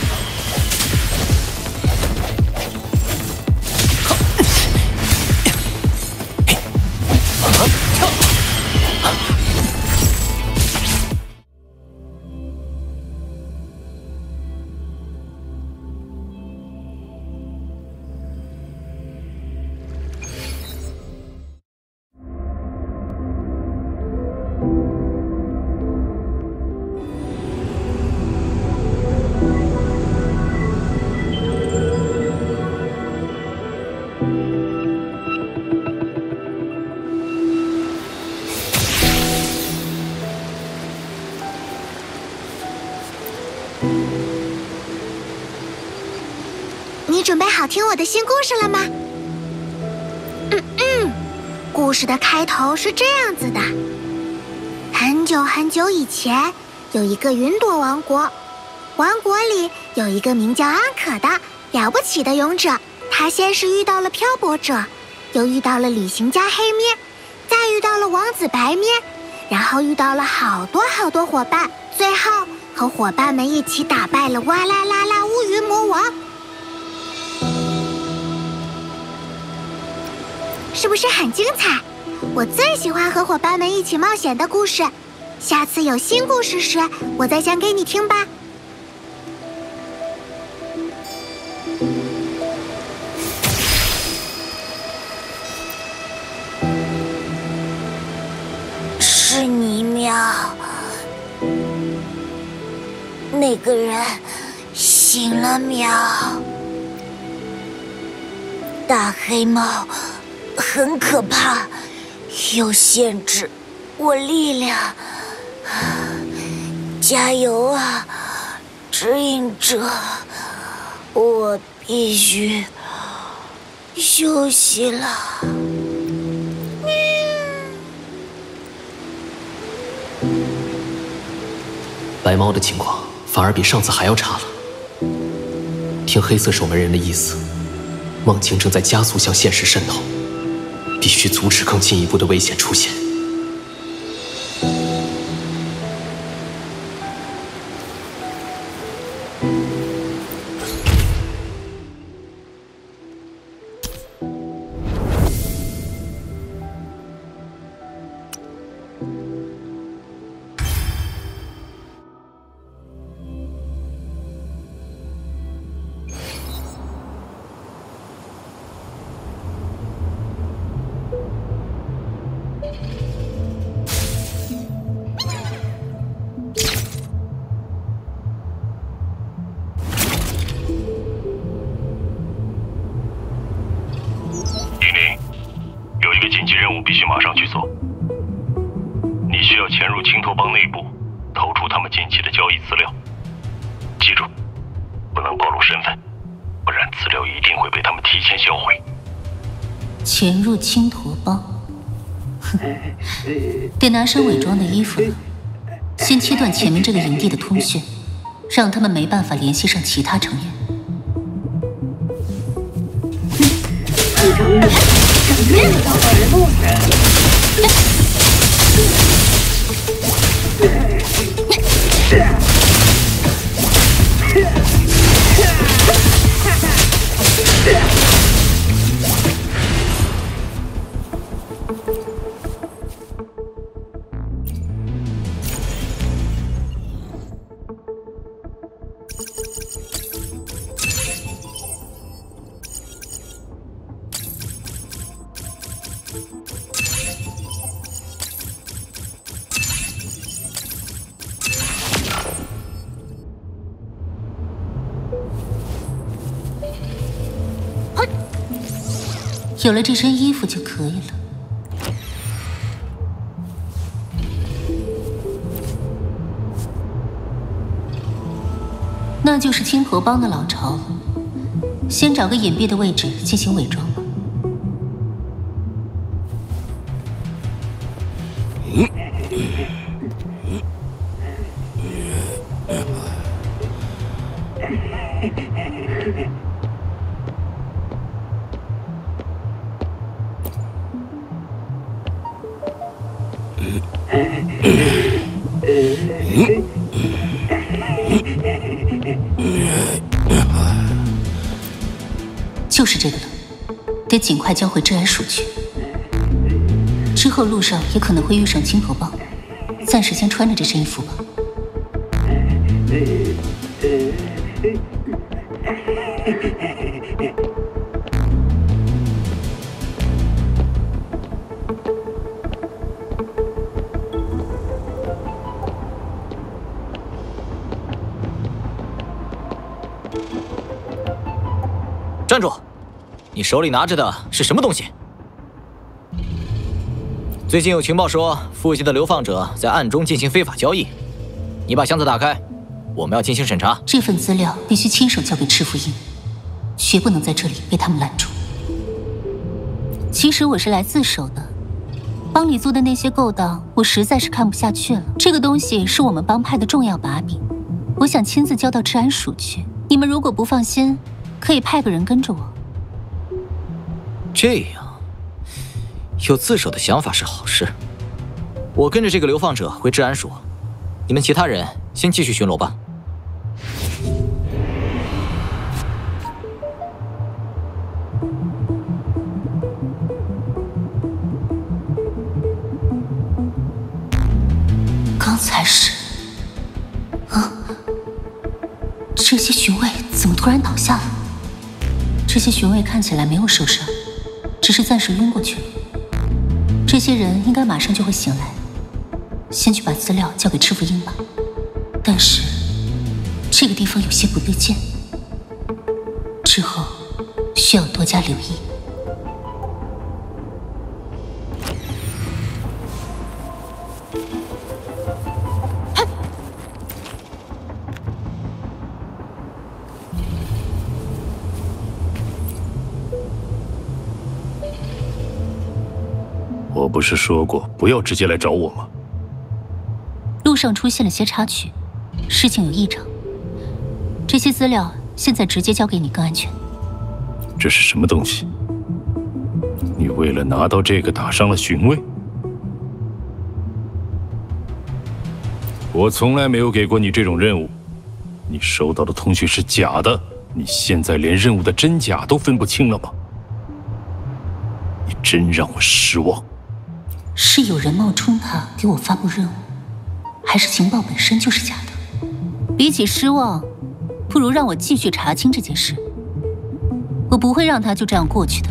Speaker 4: 你准备好听我的新故事了吗？嗯嗯，故事的开头是这样子的：很久很久以前，有一个云朵王国，王国里有一个名叫安可的了不起的勇者。他先是遇到了漂泊者，又遇到了旅行家黑面，再遇到了王子白面，然后遇到了好多好多伙伴，最后和伙伴们一起打败了哇啦啦啦乌云魔王。是不是很精彩？我最喜欢和伙伴们一起冒险的故事。下次有新故事时，我再讲给你听吧。
Speaker 9: 是你喵，那个人醒了喵。大黑猫很可怕，又限制我力量。加油啊，指引者！我必须休息了。
Speaker 3: 白猫的情况反而比上次还要差了。听黑色守门人的意思，梦境正在加速向现实渗透。 必须阻止更进一步的危险出现。
Speaker 12: 潜入青驼帮，哼，得拿身伪装的衣服了。先切断前面这个营地的通讯，让他们没办法联系上其他成员。
Speaker 6: 继承人想用到耳目
Speaker 12: 有了这身衣服就可以了。那就是青驼帮的老巢了。先找个隐蔽的位置进行伪装吧。
Speaker 1: 嗯。
Speaker 12: 就是这个了，得尽快交回治安署去。之后路上也可能会遇上青驼帮，暂时先穿着这身衣服吧。
Speaker 2: 站住！你手里拿着的是什么东西？最近有情报说，附近的流放者在暗中进行非法交易。你把箱子打开，我们要进行审查。
Speaker 12: 这份资料必须亲手交给赤福音，绝不能在这里被他们拦住。其实我是来自首的，帮里做的那些勾当，我实在是看不下去了。这个东西是我们帮派的重要把柄，我想亲自交到治安署去。你们如果不放心，可以派个人跟着我。
Speaker 2: 这样，有自首的想法是好事。我跟着这个流放者回治安署，你们其他人先继续巡逻吧。
Speaker 12: 刚才是……啊，这些巡卫怎么突然倒下了？这些巡卫看起来没有受伤，只是暂时晕过去了。这些人应该马上就会醒来。先去把资料交给赤福音吧。但是这个地方有些不对劲，之后需要多加留意。
Speaker 13: 我不是说过不要直接来找我吗？
Speaker 12: 路上出现了些插曲，事情有异常。这些资料现在直接交给你更安全。
Speaker 13: 这是什么东西？ 你为了拿到这个打伤了荀卫？我从来没有给过你这种任务，你收到的通讯是假的，你现在连任务的真假都分不清了吗？你真让我失望。
Speaker 12: 是有人冒充他给我发布任务，还是情报本身就是假的？比起失望，不如让我继续查清这件事。我不会让他就这样过去的。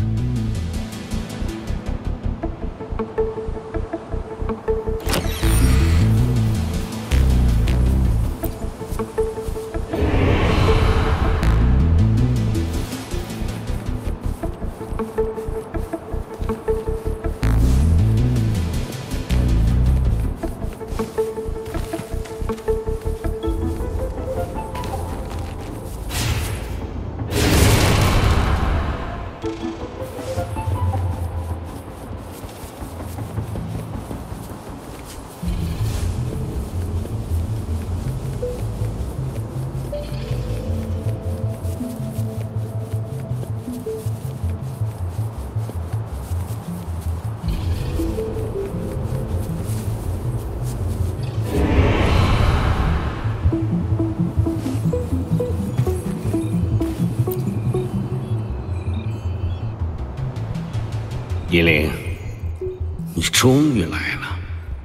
Speaker 14: 银铃，你终于来了。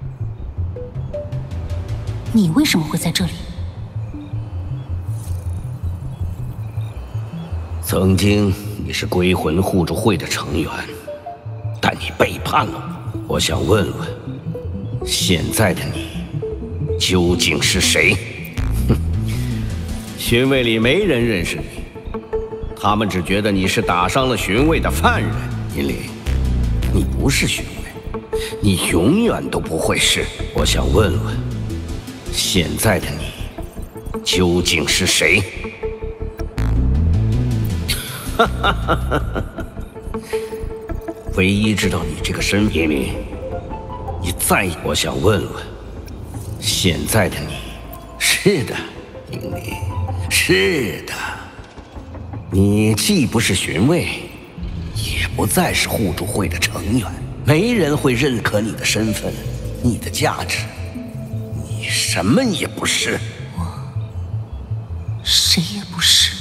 Speaker 12: 你为什么会在这里？
Speaker 14: 曾经你是归魂互助会的成员，但你背叛了我。我想问问，现在的你究竟是谁？哼，荀卫里没人认识你，他们只觉得你是打伤了荀卫的犯人。银铃，你不是荀卫，你永远都不会是。我想问问，现在的你究竟是谁？哈哈哈哈哈！唯一知道你这个身份，你你再……我想问问，现在的你，是的，银铃，是的，你既不是荀卫，也不再是互助会的成员，没人会认可你的身份，你的价值，你什么也不是。
Speaker 12: 我谁也不是。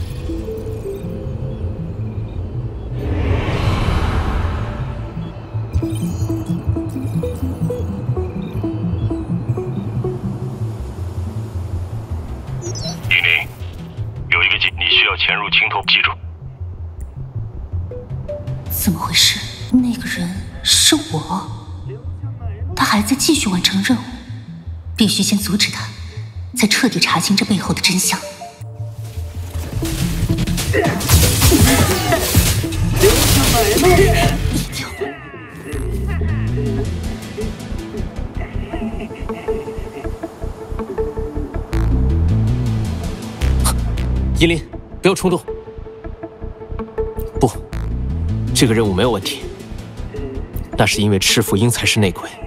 Speaker 13: 银铃，有一个记，你需要潜入青头，记住。
Speaker 12: 怎么回事？那个人是我，他还在继续完成任务，必须先阻止他，再彻底查清这背后的真相。
Speaker 3: 银铃，不要冲动。不，这个任务没有问题。那是因为赤腹鹰才是内鬼。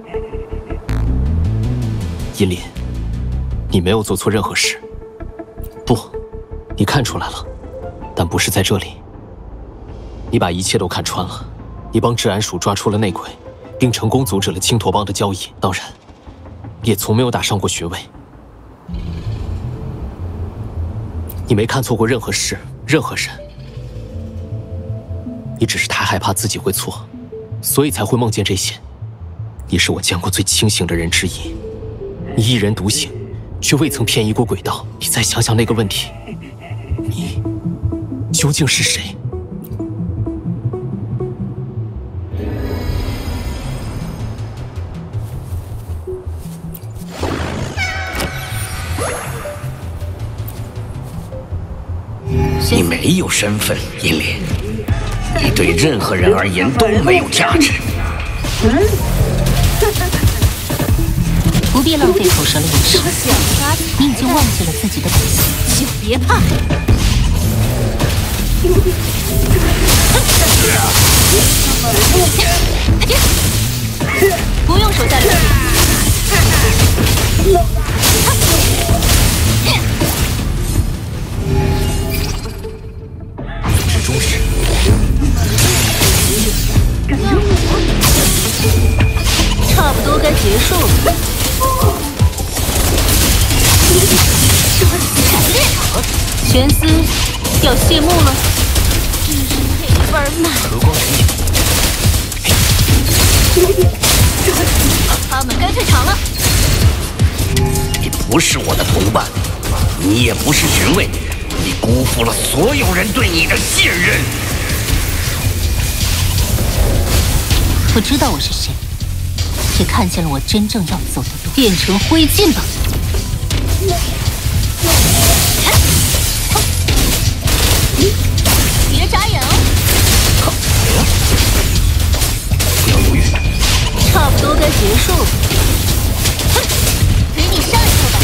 Speaker 3: 银铃，你没有做错任何事。不，你看出来了，但不是在这里。你把一切都看穿了，你帮治安署抓出了内鬼，并成功阻止了青驼帮的交易。当然，你也从没有打伤过荀卫。你没看错过任何事，任何人。你只是太害怕自己会错，所以才会梦见这些。你是我见过最清醒的人之一，你一人独行，却未曾偏移过轨道。你再想想那个问题，你究竟是谁？
Speaker 14: 你没有身份，银铃，你对任何人而言都没有价值。
Speaker 12: 不必浪费口舌了，勇士，你已经忘记了自己的本性，就别怕。不用手下留情。
Speaker 14: 之中是
Speaker 12: 束了。玄思要谢幕了，真是配分慢。
Speaker 3: 和光神影，
Speaker 12: 他们该退场了。
Speaker 14: 你不是我的同伴，你也不是巡卫，你辜负了所有人对你的信任。
Speaker 12: 不知道我是谁，也看见了我真正要走的路，变成灰烬吧。别眨眼哦！
Speaker 3: 不要犹豫，
Speaker 12: 差不多该结束了。给你上一课吧。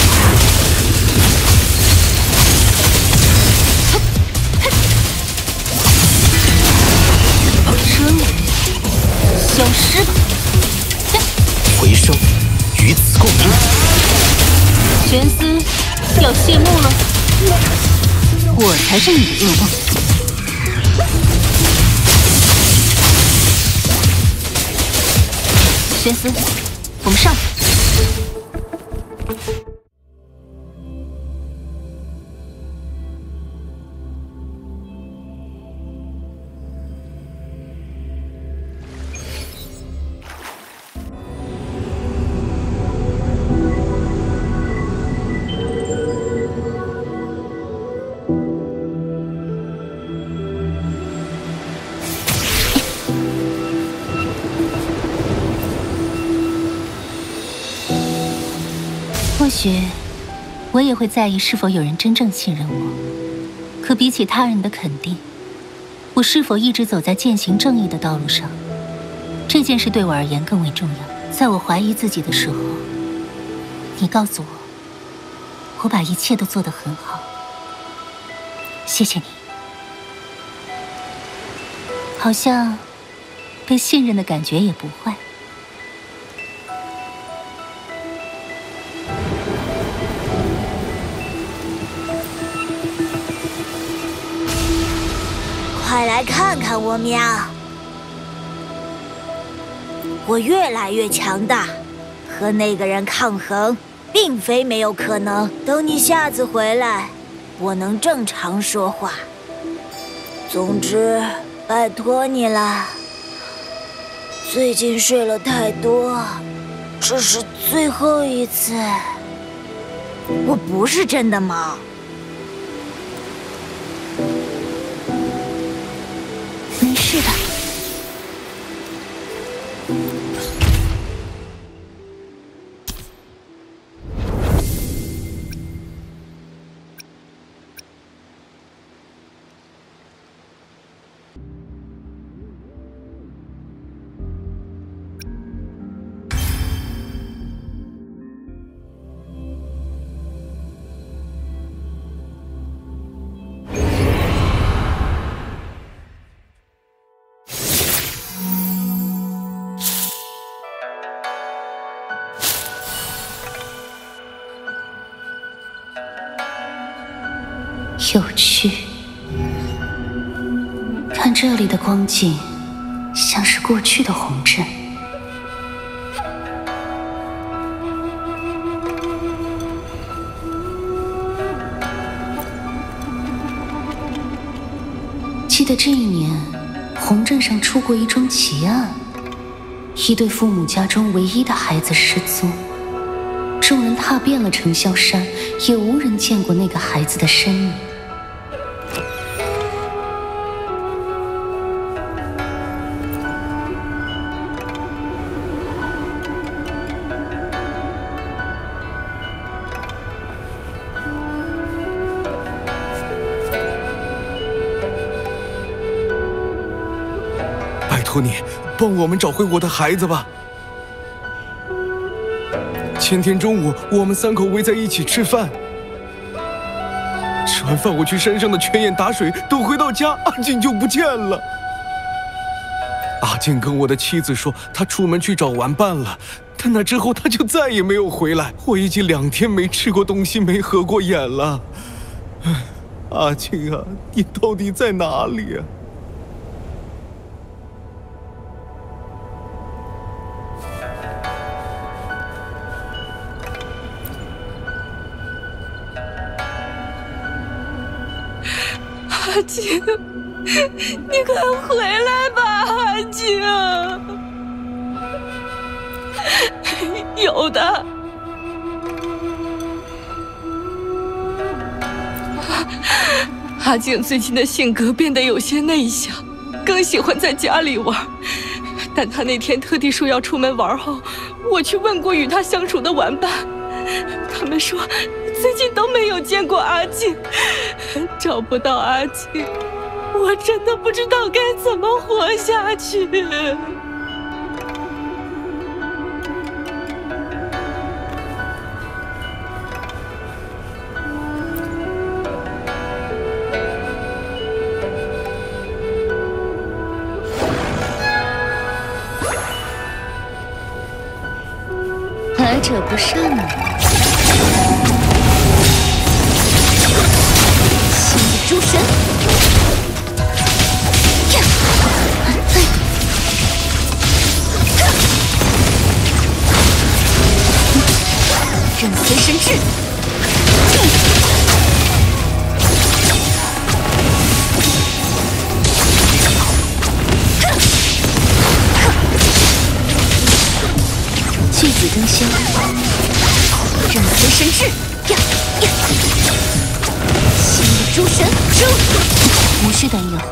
Speaker 12: 真美，消失吧。
Speaker 3: 回声与此共鸣。
Speaker 12: 玄思要谢幕了，我才是你的噩梦。玄思，我们上。或许我也会在意是否有人真正信任我，可比起他人的肯定，我是否一直走在践行正义的道路上，这件事对我而言更为重要。在我怀疑自己的时候，你告诉我，我把一切都做得很好。谢谢你，好像被信任的感觉也不坏。
Speaker 9: 快来看看我喵！我越来越强大，和那个人抗衡，并非没有可能。等你下次回来，我能正常说话。总之，拜托你了。最近睡了太多，这是最后一次。我不是真的猫。
Speaker 12: 没事的。有趣，看这里的光景，像是过去的红镇。记得这一年，红镇上出过一桩奇案，一对父母家中唯一的孩子失踪。众人踏遍了尘嚣山，也无人见过那个孩子的身影。
Speaker 15: 拜托你，帮我们找回我的孩子吧。前天中午，我们三口围在一起吃饭。吃完饭，我去山上的泉眼打水，等回到家，阿静就不见了。阿静跟我的妻子说，他出门去找玩伴了，但那之后他就再也没有回来。我已经两天没吃过东西，没合过眼了。阿静啊，你到底在哪里啊？
Speaker 16: 阿静，你快回来吧，阿静。有的。阿静最近的性格变得有些内向，更喜欢在家里玩。但她那天特地说要出门玩后，我去问过与她相处的玩伴，他们说最近都没有见过阿静，找不到阿静，我真的不知道该怎么活下去。
Speaker 12: 来者不善啊！新的诸神，任随神至。巨子更新，任随神至，呀呀！新的诸神生，无需担忧。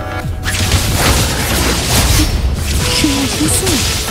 Speaker 12: 圣物清色。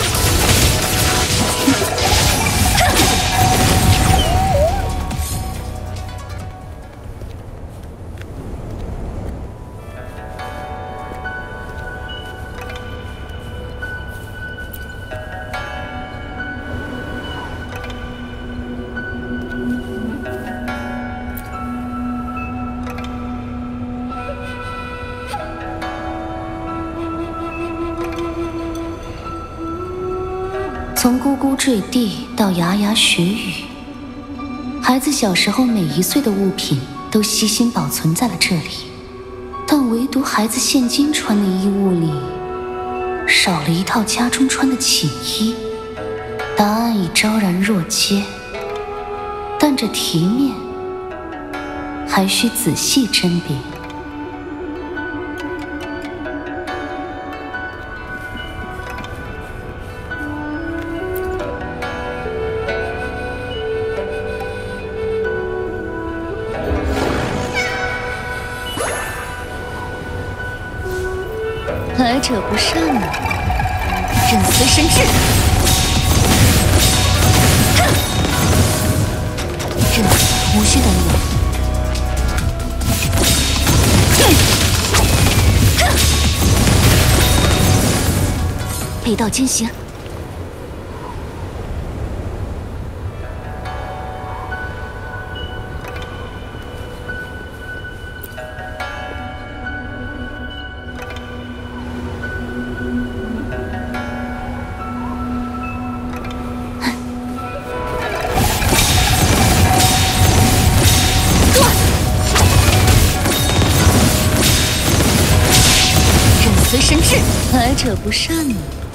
Speaker 12: 从呱呱坠地到牙牙学语，孩子小时候每一岁的物品都悉心保存在了这里，但唯独孩子现今穿的衣物里，少了一套家中穿的寝衣。答案已昭然若揭，但这题面还需仔细甄别。来者不善啊！任随神至。任无需担忧。北道兼行。随神至，来者不善啊！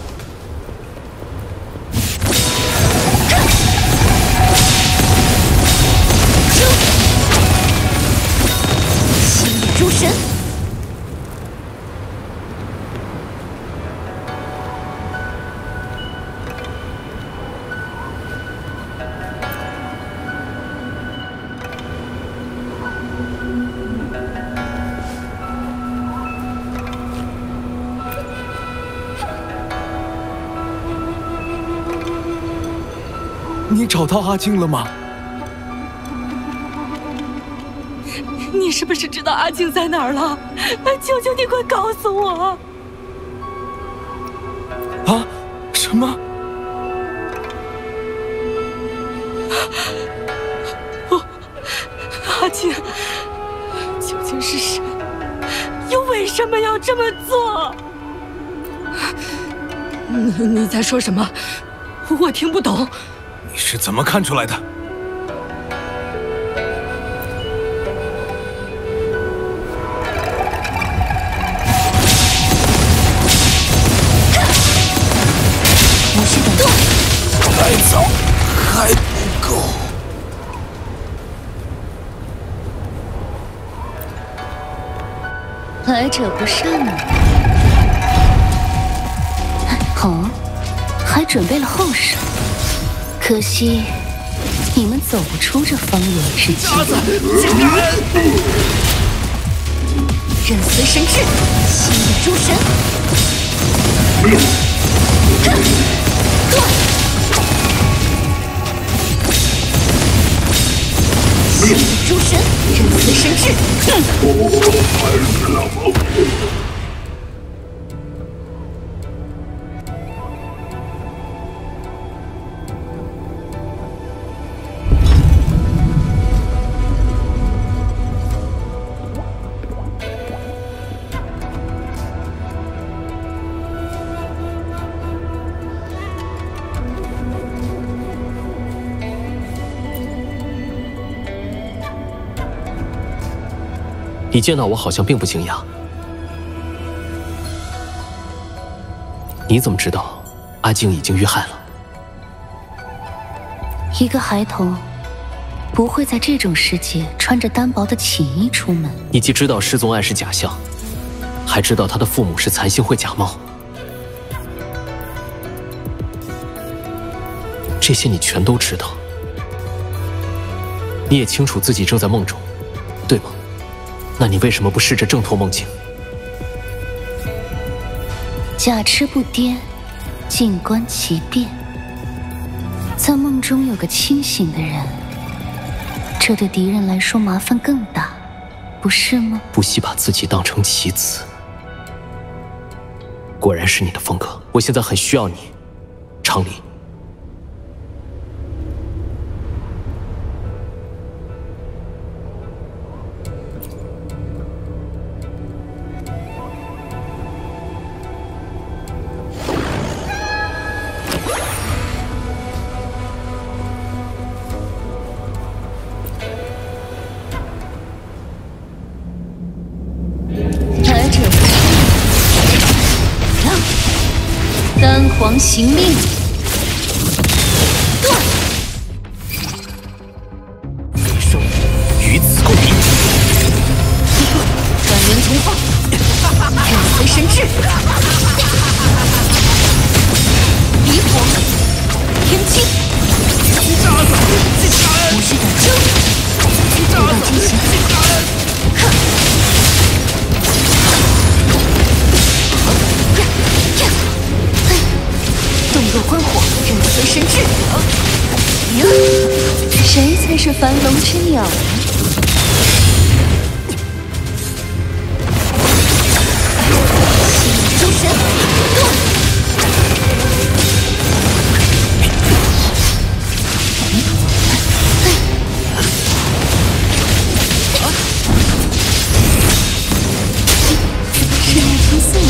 Speaker 12: 新的诸神，
Speaker 15: 你找到阿静了吗？
Speaker 16: 你是不是知道阿静在哪儿了？求求你快告诉我！
Speaker 15: 啊？什么？
Speaker 16: 我，阿静究竟是谁？又为什么要这么做？你你在说什么？我听不懂。
Speaker 15: 你是怎么看出来的？
Speaker 12: 无需等待。
Speaker 15: 还早，还不够。
Speaker 12: 来者不善呢。哦，还准备了后手，可惜你们走不出这方圆之境。
Speaker 8: 刃随神至，心意诸神。心意诸神，刃随神至。
Speaker 3: 你见到我好像并不惊讶，你怎么知道阿静已经遇害了？
Speaker 12: 一个孩童不会在这种时节穿着单薄的寝衣出门。
Speaker 3: 你既知道失踪案是假象，还知道他的父母是残星会假冒，这些你全都知道。你也清楚自己正在梦中，对吗？那你为什么不试着挣脱梦境？
Speaker 12: 假痴不癫，静观其变。在梦中有个清醒的人，这对敌人来说麻烦更大，不是吗？
Speaker 3: 不惜把自己当成棋子，果然是你的风格。我现在很需要你，常理。
Speaker 12: 丹皇行命，
Speaker 3: 一生与此共鸣。
Speaker 8: 转轮同放，刃随神至。离火，天机，无需等争，回到进行。动若观火，刃随神至。
Speaker 12: 谁才是凡龙之鸟？
Speaker 8: 心意诸神，断！
Speaker 12: 是爱情送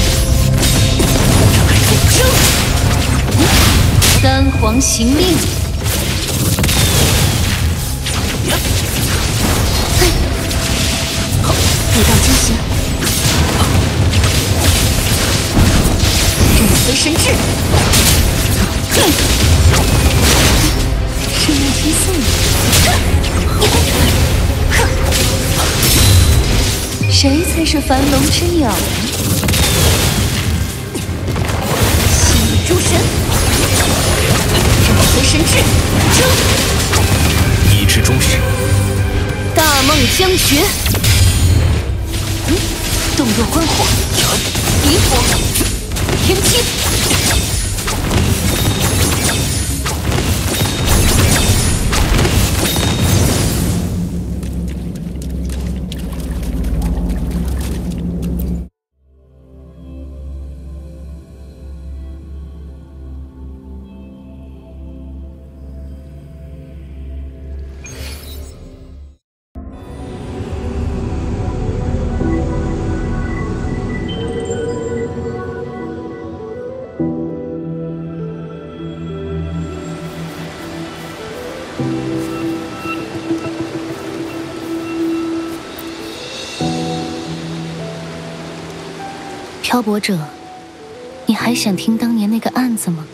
Speaker 12: 丹皇行命，
Speaker 8: 好，回到进行。刃随神至，
Speaker 12: 是爱情送谁才是凡龙之鸟？
Speaker 8: 心意诸神。刃随神至，争！
Speaker 3: 一之终始。
Speaker 8: 大梦将绝。嗯，动若观火，离火，天机。
Speaker 12: 漂泊者，你还想听当年那个案子吗？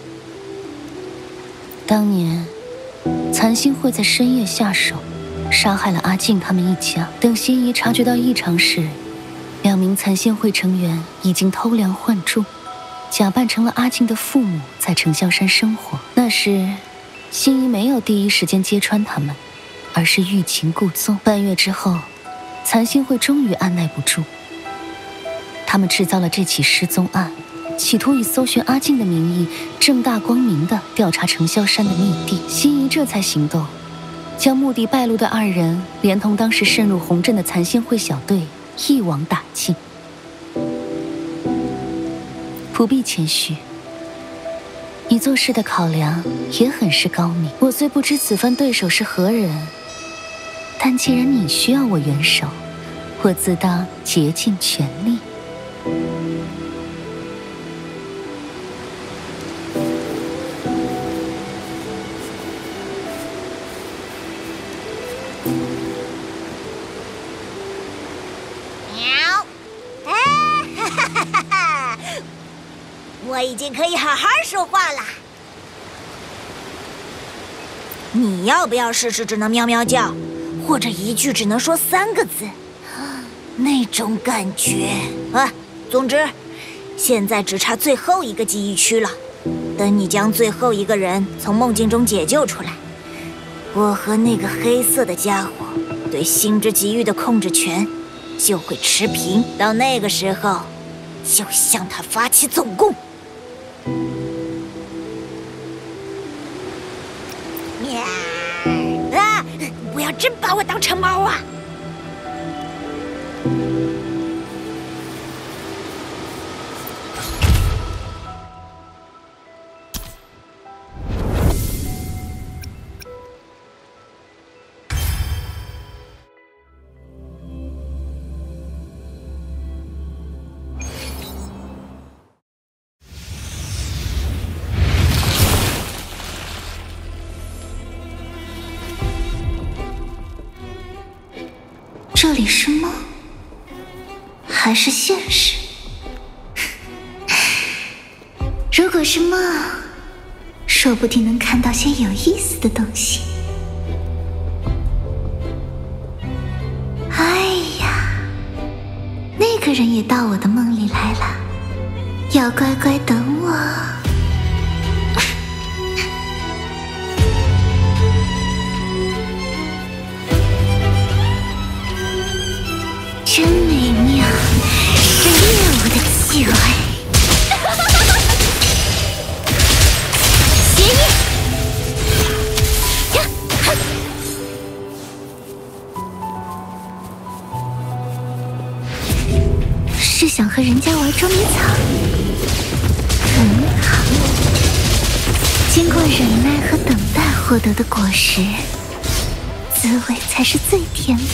Speaker 12: 当年，残星会在深夜下手，杀害了阿静他们一家。等心仪察觉到异常时， 两名残县会成员已经偷梁换柱，假扮成了阿静的父母，在城萧山生活。那时，心仪没有第一时间揭穿他们，而是欲擒故纵。半月之后，残县会终于按耐不住，他们制造了这起失踪案，企图以搜寻阿静的名义，正大光明地调查城萧山的密地。心仪这才行动，将目的败露的二人，连同当时渗入红镇的残县会小队一网打尽。不必谦虚，你做事的考量也很是高明。我虽不知此番对手是何人，但既然你需要我援手，我自当竭尽全力。
Speaker 9: 我已经可以好好说话了。你要不要试试只能喵喵叫，或者一句只能说三个字？那种感觉啊！总之，现在只差最后一个记忆区了。等你将最后一个人从梦境中解救出来，我和那个黑色的家伙对星之极域的控制权就会持平。到那个时候，就向他发起总攻。喵！啊！不要真把我当成猫啊！
Speaker 12: 这里是梦，还是现实？如果是梦，说不定能看到些有意思的东西。哎呀，那个人也到我的梦里来了，要乖乖等我。真美妙，是猎物的气味。协议，呀，哼！是想和人家玩捉迷藏？很好，经过忍耐和等待获得的果实，滋味才是最甜美。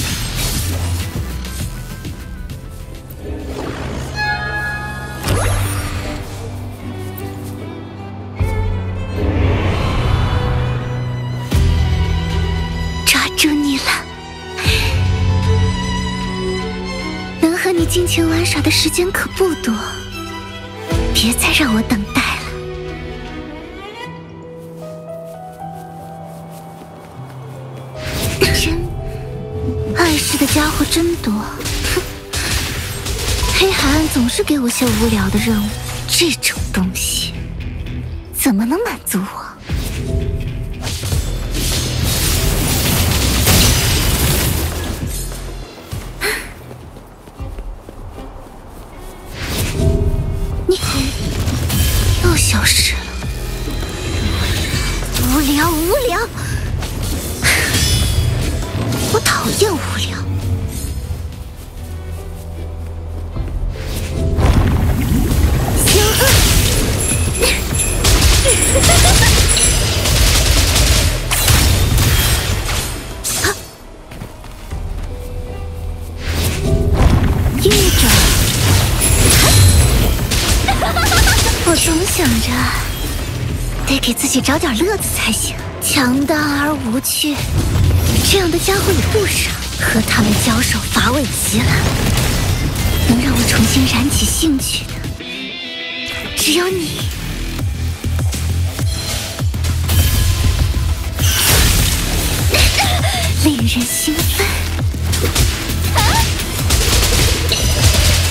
Speaker 12: 尽情玩耍的时间可不多，别再让我等待了。真，碍事的家伙真多。哼，黑海岸总是给我些无聊的任务，这种东西怎么能满足我？消失了，无聊无聊，我讨厌无聊。行恶，业者。我总想着得给自己找点乐子才行。强大而无趣，这样的家伙也不少，和他们交手乏味极了。能让我重新燃起兴趣的，只有你。令人兴奋。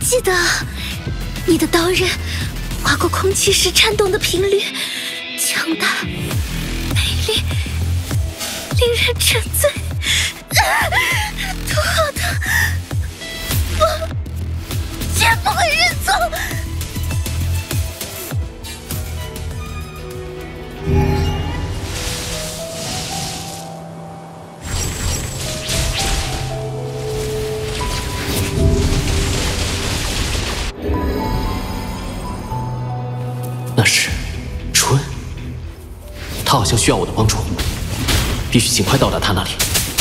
Speaker 8: 记得你的刀刃划过空气时颤动的频率，强大、美丽，令人沉醉。头好疼，我绝不会认错。
Speaker 3: 那是春，他好像需要我的帮助，必须尽快到达他那里。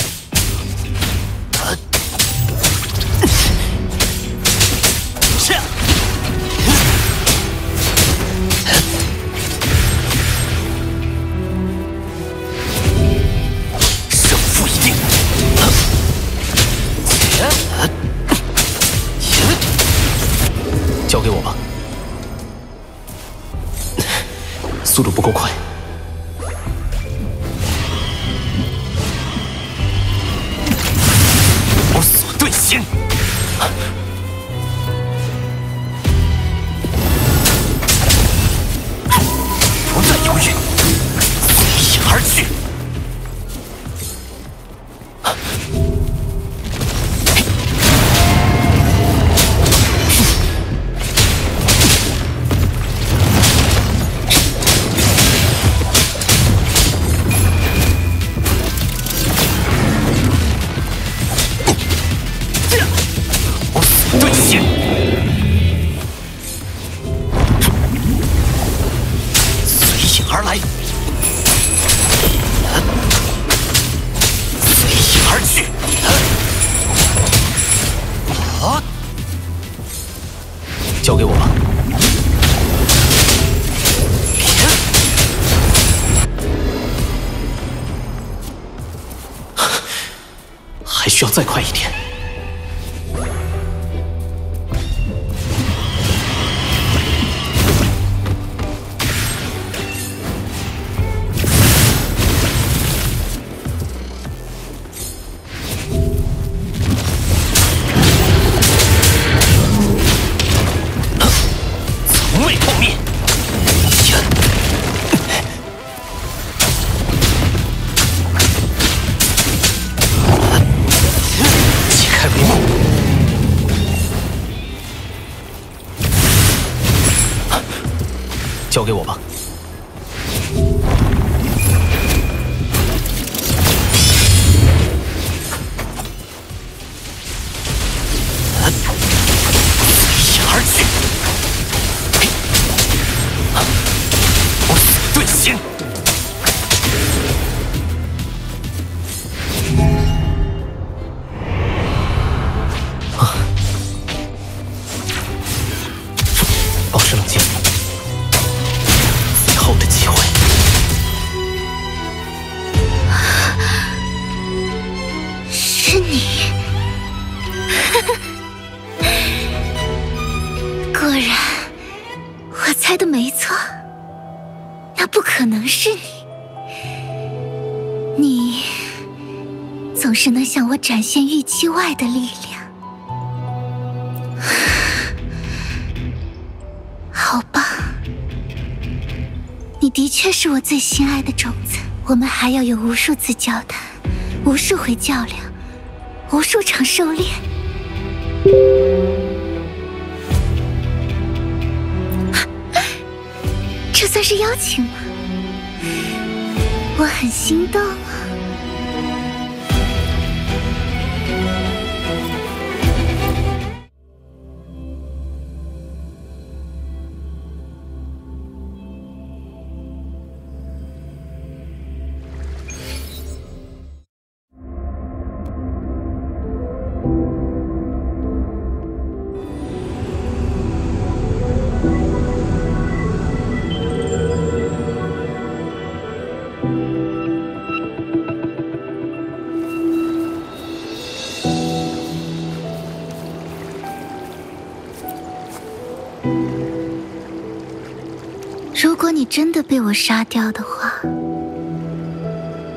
Speaker 3: 胜负已定，交给我吧。速度不够快，我所遁形，不再犹豫，随影而去。交给我吧。还需要再快一点。交给我吧。随影而去，我所遁形。啊！保持冷静。后的机会，
Speaker 8: 是你。果然，我猜的没错，那不可能是你。你总是能向我展现预期外的力量。好吧。你的确是我最心爱的种子，我们还要有无数次交谈，无数回较量，无数场狩猎。这算是邀请吗？我很心动啊。如果你真的被我杀掉的话，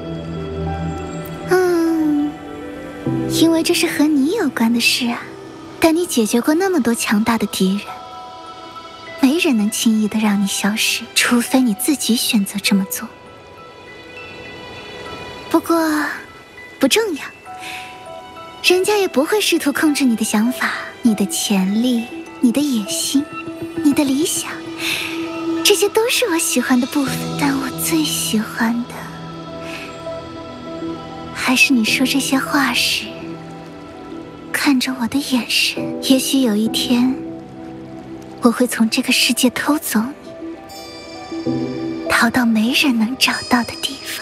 Speaker 8: 嗯，因为这是和你有关的事啊。
Speaker 17: 但你解决过那么多强大的敌人，没人能轻易的让你消失，除非你自己选择这么做。不过，不重要，人家也不会试图控制你的想法、你的潜力、你的野心、你的理想，这些都是我喜欢的部分。但我最喜欢的，还是你说这些话时看着我的眼神。也许有一天，我会从这个世界偷走你，逃到没人能找到的地方。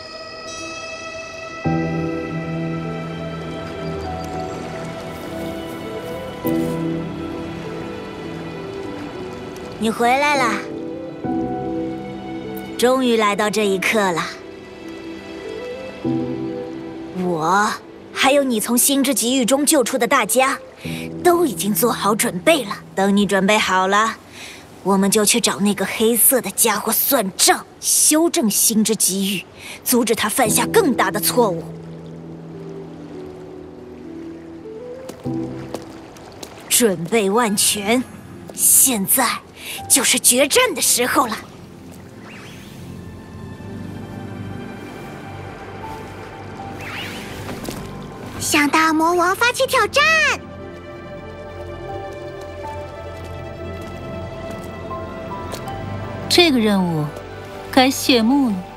Speaker 9: 你回来了，终于来到这一刻了。我还有你从星之极域中救出的大家，都已经做好准备了。等你准备好了，我们就去找那个黑色的家伙算账，修正星之极域，阻止他犯下更大的错误。准备万全，现在就是决战的时候了。
Speaker 4: 向大魔王发起挑战！
Speaker 12: 这个任务该谢幕了。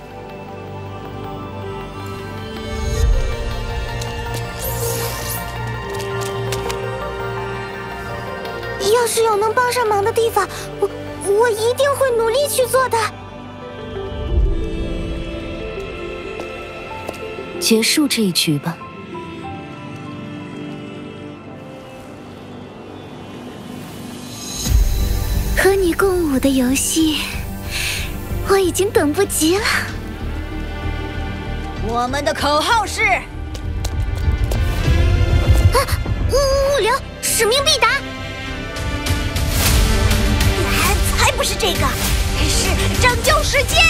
Speaker 4: 要是有能帮上忙的地方，我我一定会努力去做的。
Speaker 12: 结束这一局吧。
Speaker 17: 和你共舞的游戏，我已经等不及了。
Speaker 9: 我们的口号是：啊，
Speaker 4: 无无无聊，使命必达。
Speaker 9: 才不是这个，是拯救世界！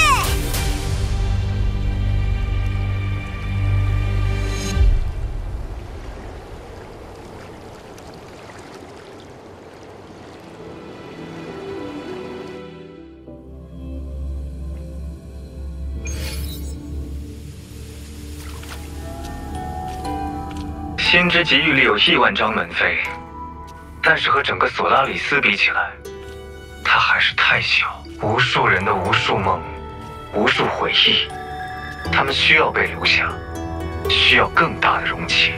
Speaker 7: 星之极域里有亿万张门扉，但是和整个索拉里斯比起来，它还是太小。无数人的无数梦，无数回忆，他们需要被留下，需要更大的容器。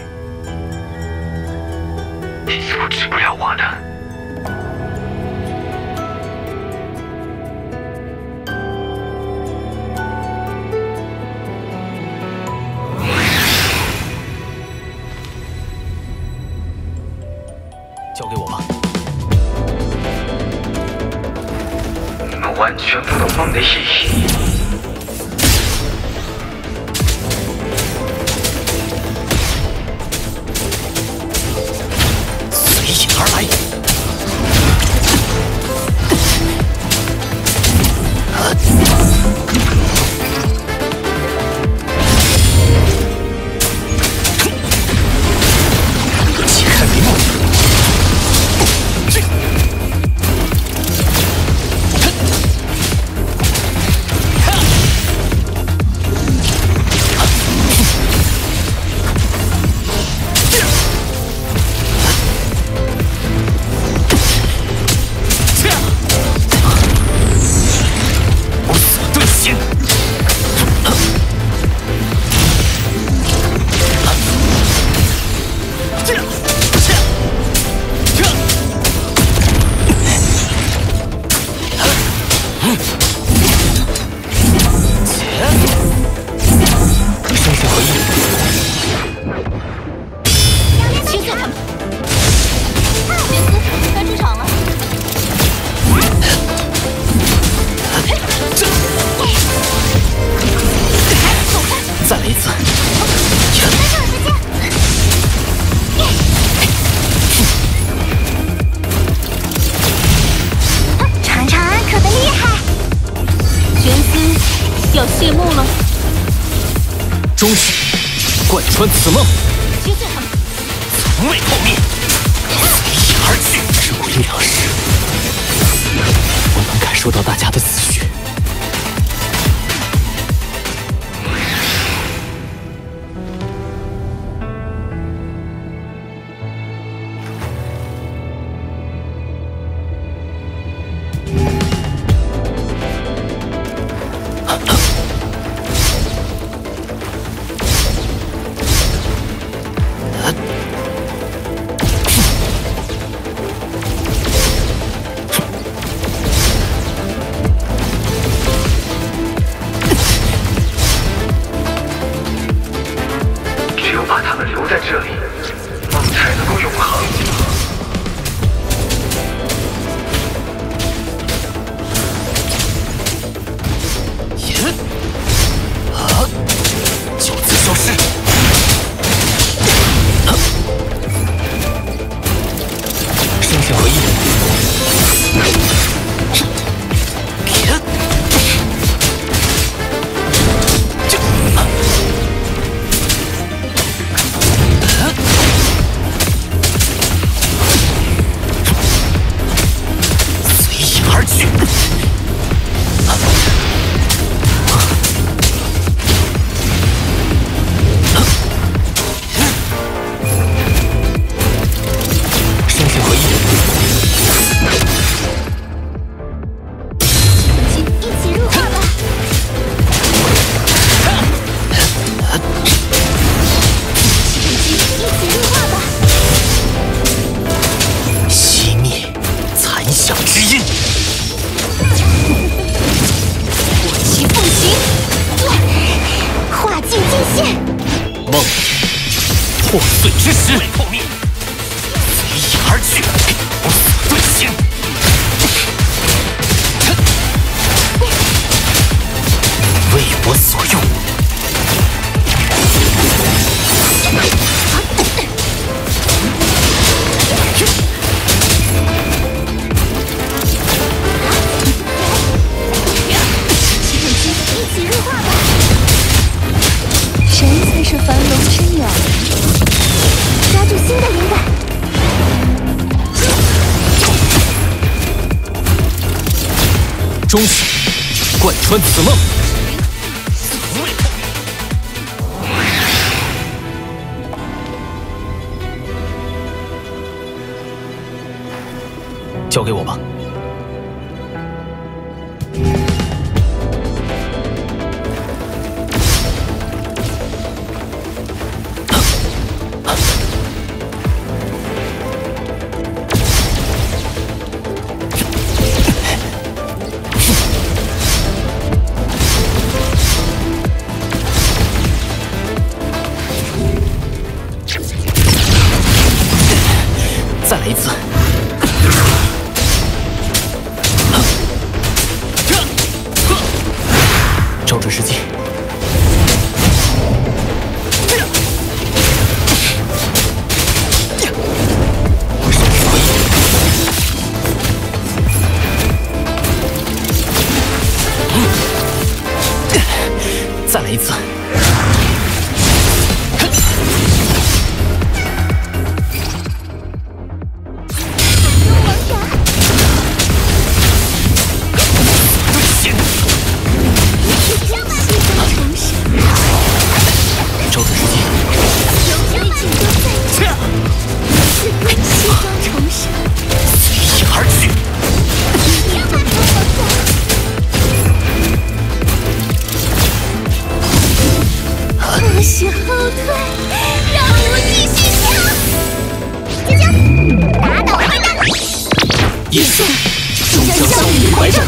Speaker 7: 你阻止不了我的。
Speaker 3: 交给我吧。
Speaker 7: 你们完全不懂梦的意义。
Speaker 3: 随影而来。解开迷梦。终始，贯穿此梦，从未破灭。 受到大家的思绪。终止，贯穿此梦。交给我吧。再来一次。找准时机。再来一次。
Speaker 17: 不许后退，让我继续下！啾啾，打倒坏蛋！
Speaker 3: 野兽，终将消灭于白刃。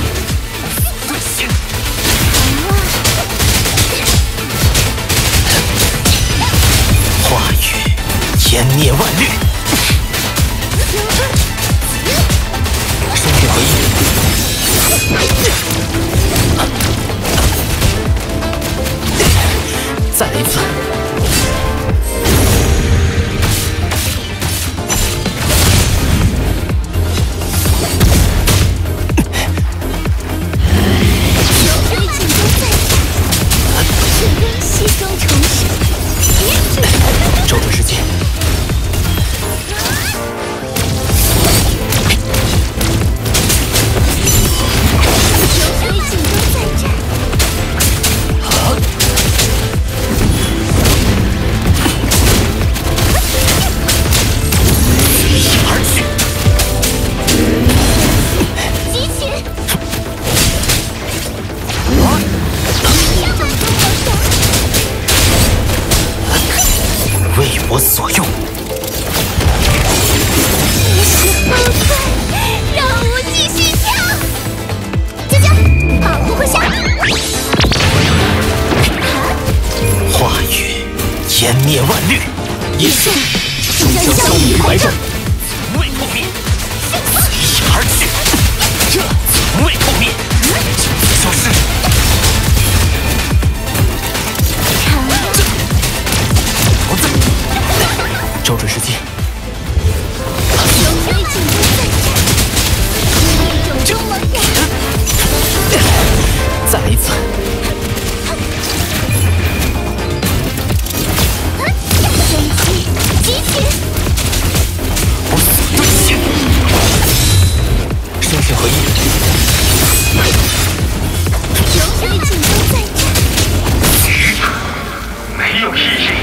Speaker 3: 话语湮灭万律。生命合一。再来一次。 灭万律，一瞬终将消灭于白昼，从未破灭，随意而去，这从未破灭，就此消失。猴子，找准时机。再来一次。
Speaker 4: 集体，
Speaker 3: 不死对血，身心合一。
Speaker 4: 流水竞争再战，
Speaker 7: 愚蠢，没有意义。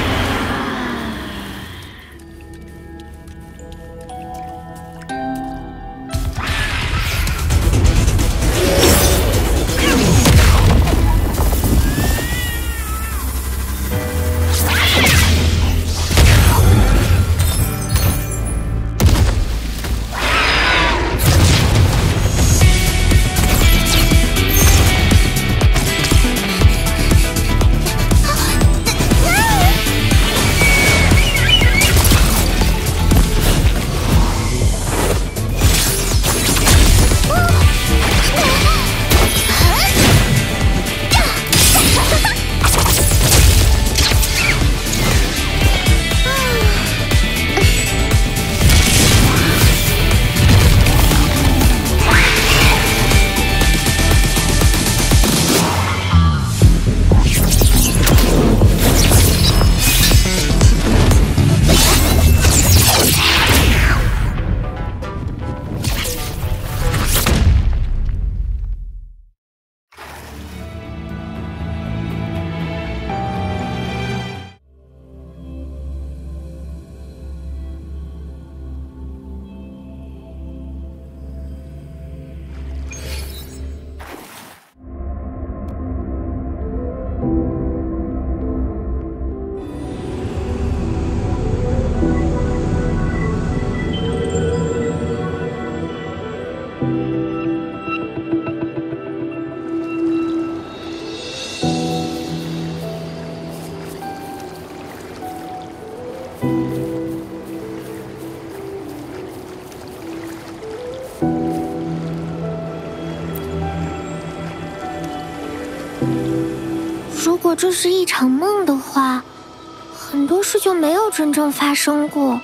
Speaker 4: 如果这是一场梦的话，很多事就没有真正发生过。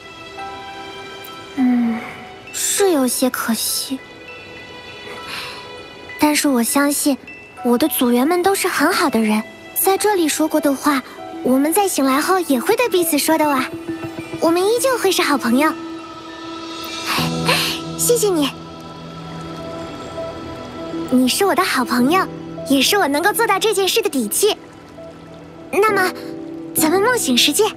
Speaker 4: 嗯，是有些可惜。但是我相信，我的组员们都是很好的人，在这里说过的话，我们在醒来后也会对彼此说的哇。我们依旧会是好朋友。谢谢你，你是我的好朋友，也是我能够做到这件事的底气。那么，咱们梦醒世界。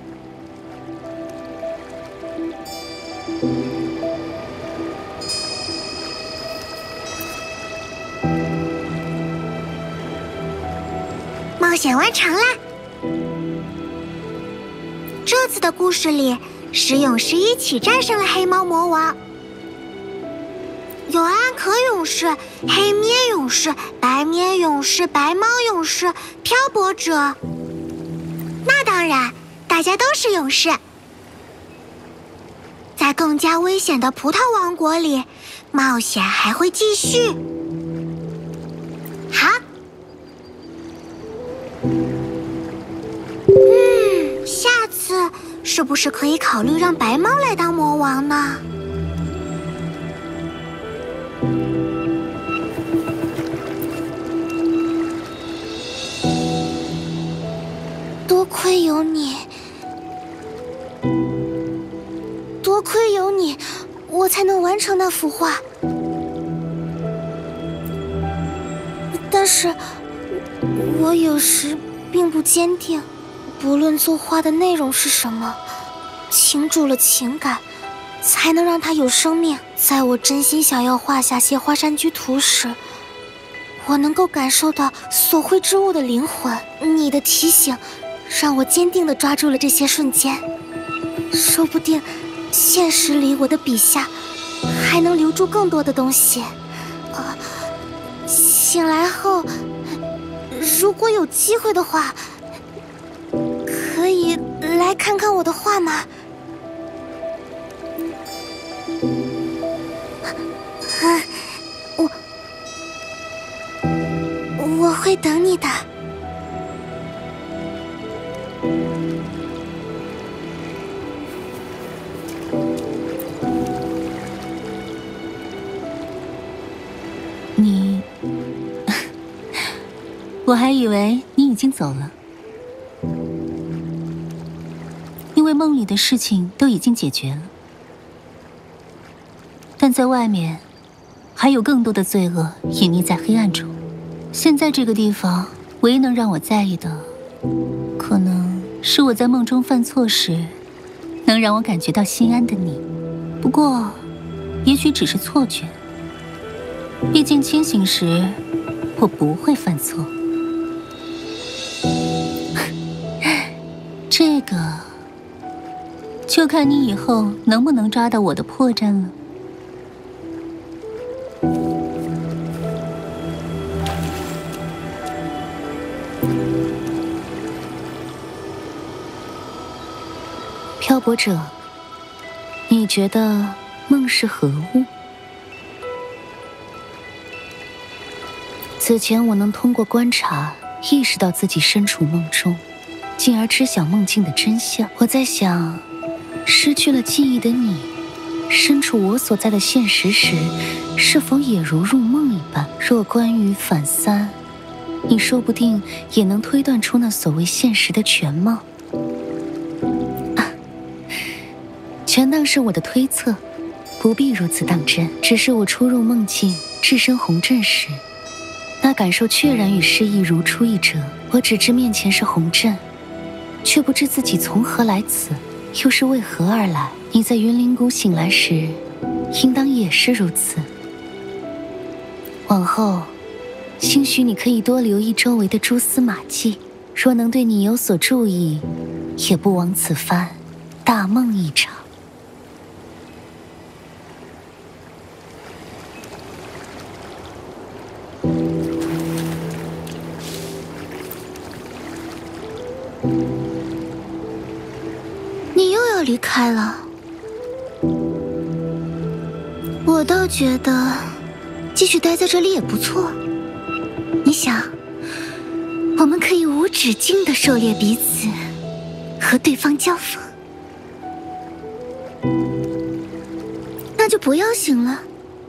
Speaker 4: 冒险完成啦！这次的故事里，十勇士一起战胜了黑猫魔王。有安可勇士、黑咩勇士、白咩勇士、白猫勇士、漂泊者。那当然，大家都是勇士。在更加危险的葡萄王国里，冒险还会继续。好。嗯，下次是不是可以考虑让白猫来当魔王呢？多亏有你，多亏有你，我才能完成那幅画。但是，我有时并不坚定，不论作画的内容是什么，倾注了情感，才能让它有生命。在我真心想要画下谢花山居图时，我能够感受到所绘之物的灵魂。你的提醒让我坚定地抓住了这些瞬间，说不定现实里我的笔下还能留住更多的东西。呃，醒来后，如果有机会的话，可以来看看我的画吗？啊，我我会等你的。
Speaker 12: 你，我还以为你已经走了。因为梦里的事情都已经解决了，但在外面还有更多的罪恶隐匿在黑暗中。现在这个地方唯一能让我在意的，可能是我在梦中犯错时能让我感觉到心安的你。不过也许只是错觉，毕竟清醒时我不会犯错。这个就看你以后能不能抓到我的破绽了。 漂泊者，你觉得梦是何物？此前我能通过观察意识到自己身处梦中，进而知晓梦境的真相。我在想，失去了记忆的你，身处我所在的现实时，是否也如入梦一般？若关于反三，你说不定也能推断出那所谓现实的全貌。啊，全当是我的推测，不必如此当真。只是我初入梦境，置身红阵时，那感受确然与失忆如出一辙。我只知面前是红阵，却不知自己从何来此，又是为何而来。你在云灵谷醒来时，应当也是如此。往后，兴许你可以多留意周围的蛛丝马迹，若能对你有所注意，也不枉此番大梦一场。
Speaker 4: 你又要离开了，我倒觉得继续待在这里也不错。你想，我们可以无止境地狩猎彼此，和对方交锋。那就不要醒了，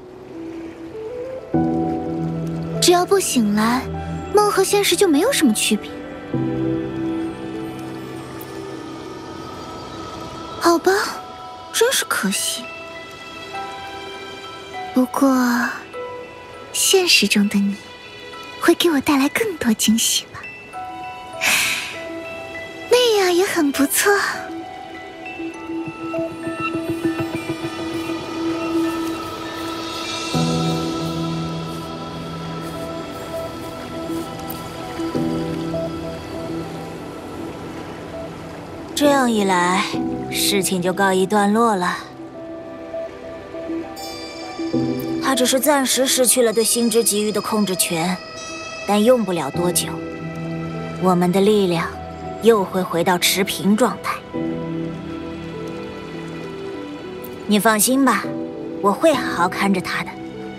Speaker 4: 只要不醒来，梦和现实就没有什么区别。好吧，真是可惜。不过，现实中的你会给我带来更多惊喜吧？那样也很不错。
Speaker 9: 这样一来，事情就告一段落了。他只是暂时失去了对星之极域的控制权，但用不了多久，我们的力量又会回到持平状态。你放心吧，我会好好看着他的。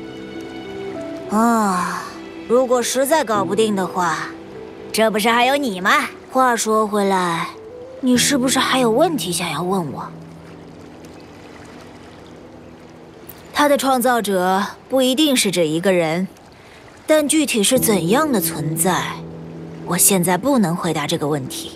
Speaker 9: 啊，如果实在搞不定的话，这不是还有你吗？话说回来，你是不是还有问题想要问我？他的创造者不一定是指一个人，但具体是怎样的存在，我现在不能回答这个问题。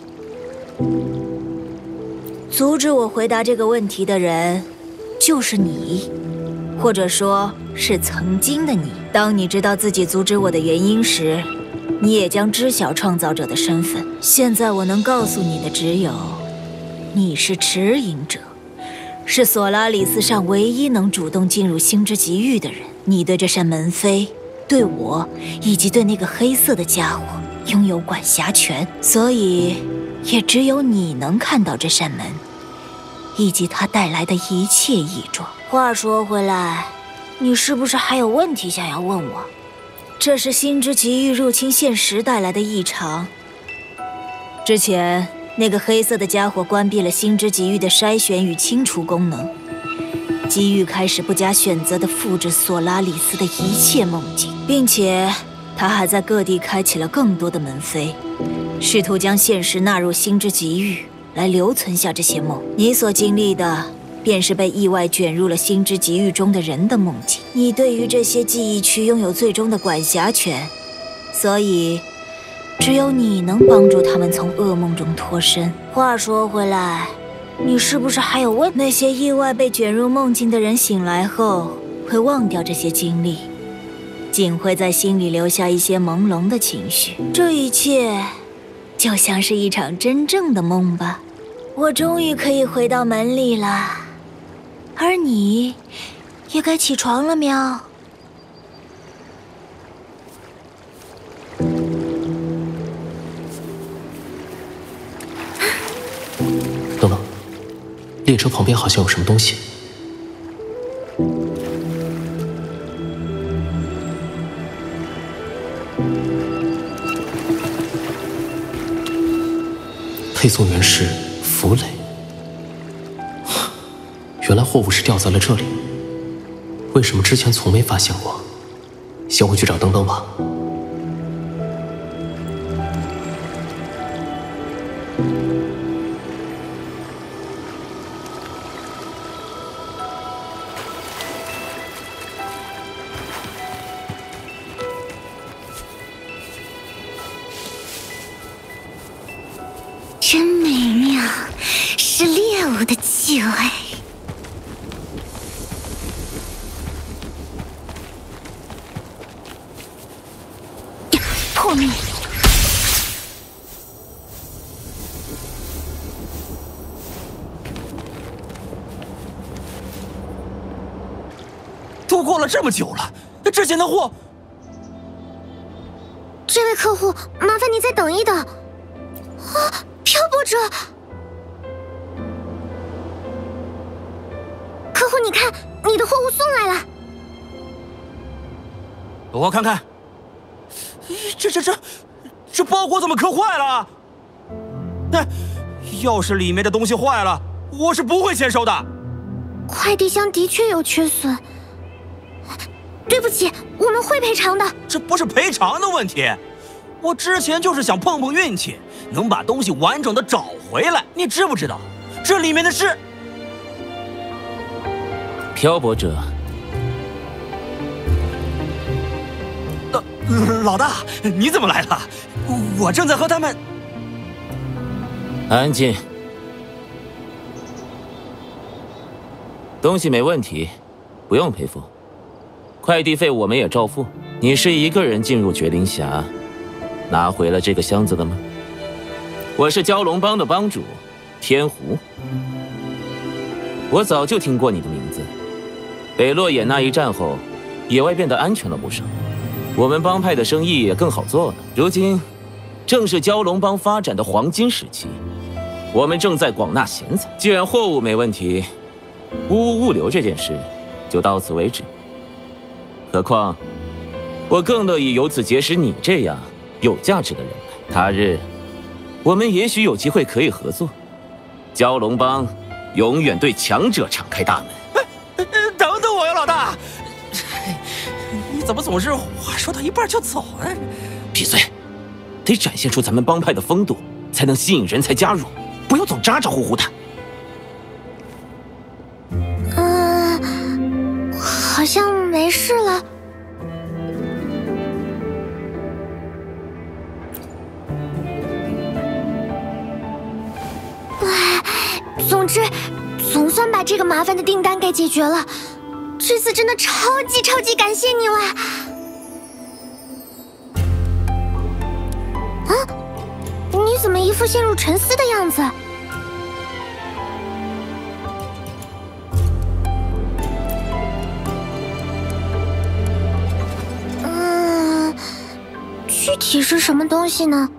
Speaker 9: 阻止我回答这个问题的人，就是你，或者说是曾经的你。当你知道自己阻止我的原因时，你也将知晓创造者的身份。现在我能告诉你的只有，你是持引者，是索拉里斯上唯一能主动进入星之极域的人。你对这扇门扉，对我，以及对那个黑色的家伙拥有管辖权，所以也只有你能看到这扇门，以及它带来的一切异状。话说回来，你是不是还有问题想要问我？这是星之极域入侵现实带来的异常。之前那个黑色的家伙关闭了星之极域的筛选与清除功能，极域开始不加选择地复制索拉里斯的一切梦境，并且他还在各地开启了更多的门扉，试图将现实纳入星之极域，来留存下这些梦。你所经历的，便是被意外卷入了星之极域中的人的梦境。你对于这些记忆区拥有最终的管辖权，所以只有你能帮助他们从噩梦中脱身。话说回来，你是不是还有问？那些意外被卷入梦境的人醒来后，会忘掉这些经历，仅会在心里留下一些朦胧的情绪。这一切，就像是一场真正的梦吧。我终于可以回到门里了，而你，也该起床了喵。
Speaker 3: 等等，列车旁边好像有什么东西。配送员是弗雷，原来货物是掉在了这里。为什么之前从没发现过？先回去找登登吧。
Speaker 17: 真美妙，是猎物的气味。破灭！
Speaker 1: 都过了这么久了，之前的货……
Speaker 4: 这位客户，麻烦你再等一等。啊！漂泊者，客户，你看，你的货物送来了。
Speaker 1: 我看看，这这这这包裹怎么磕坏了？哎，要是里面的东西坏了，我是不会签收的。
Speaker 4: 快递箱的确有缺损，对不起，我们会赔偿的。
Speaker 1: 这不是赔偿的问题，我之前就是想碰碰运气。能把东西完整的找回来，你知不知道？这里面的是
Speaker 2: 漂泊者。
Speaker 1: 呃，老大，你怎么来了？我正在和他们……
Speaker 2: 安静。东西没问题，不用赔付。快递费我们也照付。你是一个人进入绝灵峡，拿回了这个箱子的吗？我是蛟龙帮的帮主，天狐。我早就听过你的名字。北洛野那一战后，野外变得安全了不少，我们帮派的生意也更好做了。如今，正是蛟龙帮发展的黄金时期，我们正在广纳贤才。既然货物没问题，乌屋物流这件事就到此为止。何况，我更乐意由此结识你这样有价值的人来。他日。我们也许有机会可以合作。蛟龙帮永远对强者敞开大门。
Speaker 1: 等等我呀，老大！你怎么总是话说到一半就走呢？
Speaker 2: 闭嘴！得展现出咱们帮派的风度，才能吸引人才加入，不要总咋咋呼呼的。
Speaker 4: 嗯，好像没事了。总之，总算把这个麻烦的订单给解决了。这次真的超级超级感谢你了！啊，你怎么一副陷入沉思的样子？嗯，具体是什么东西呢？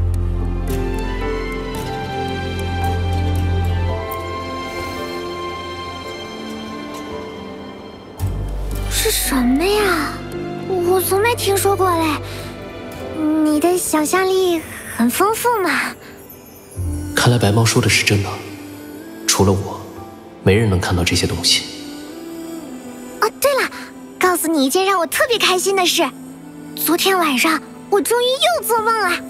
Speaker 4: 是什么呀？我从没听说过嘞。你的想象力很丰富嘛。
Speaker 3: 看来白猫说的是真的，除了我，没人能看到这些东西。
Speaker 4: 哦，对了，告诉你一件让我特别开心的事，昨天晚上我终于又做梦了。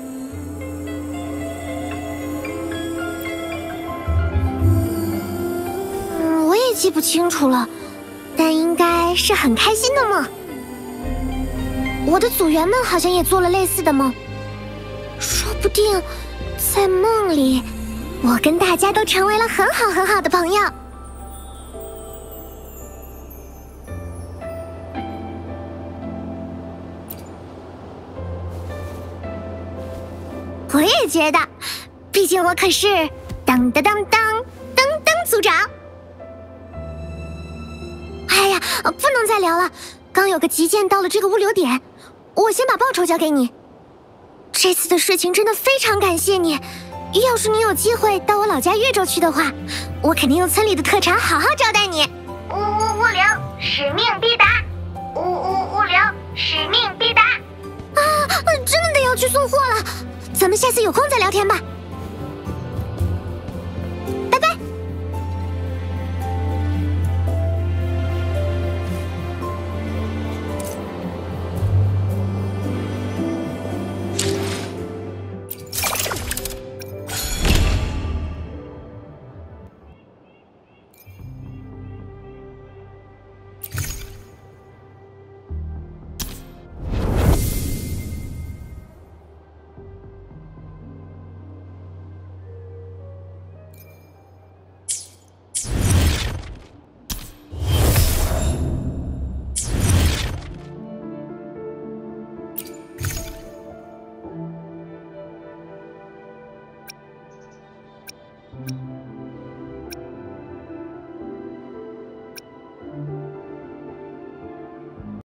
Speaker 4: 嗯，我也记不清楚了，但应该是很开心的梦。我的组员们好像也做了类似的梦，说不定在梦里，我跟大家都成为了很好很好的朋友。我也觉得，毕竟我可是当当当当当当组长。哎呀，不能再聊了，刚有个急件到了这个物流点，我先把报酬交给你。这次的事情真的非常感谢你，要是你有机会到我老家越州去的话，我肯定用村里的特产好好招待你。
Speaker 5: 呜呜物流，使命必达！呜呜物流，使命必达！
Speaker 4: 啊，真的得要去送货了，咱们下次有空再聊天吧。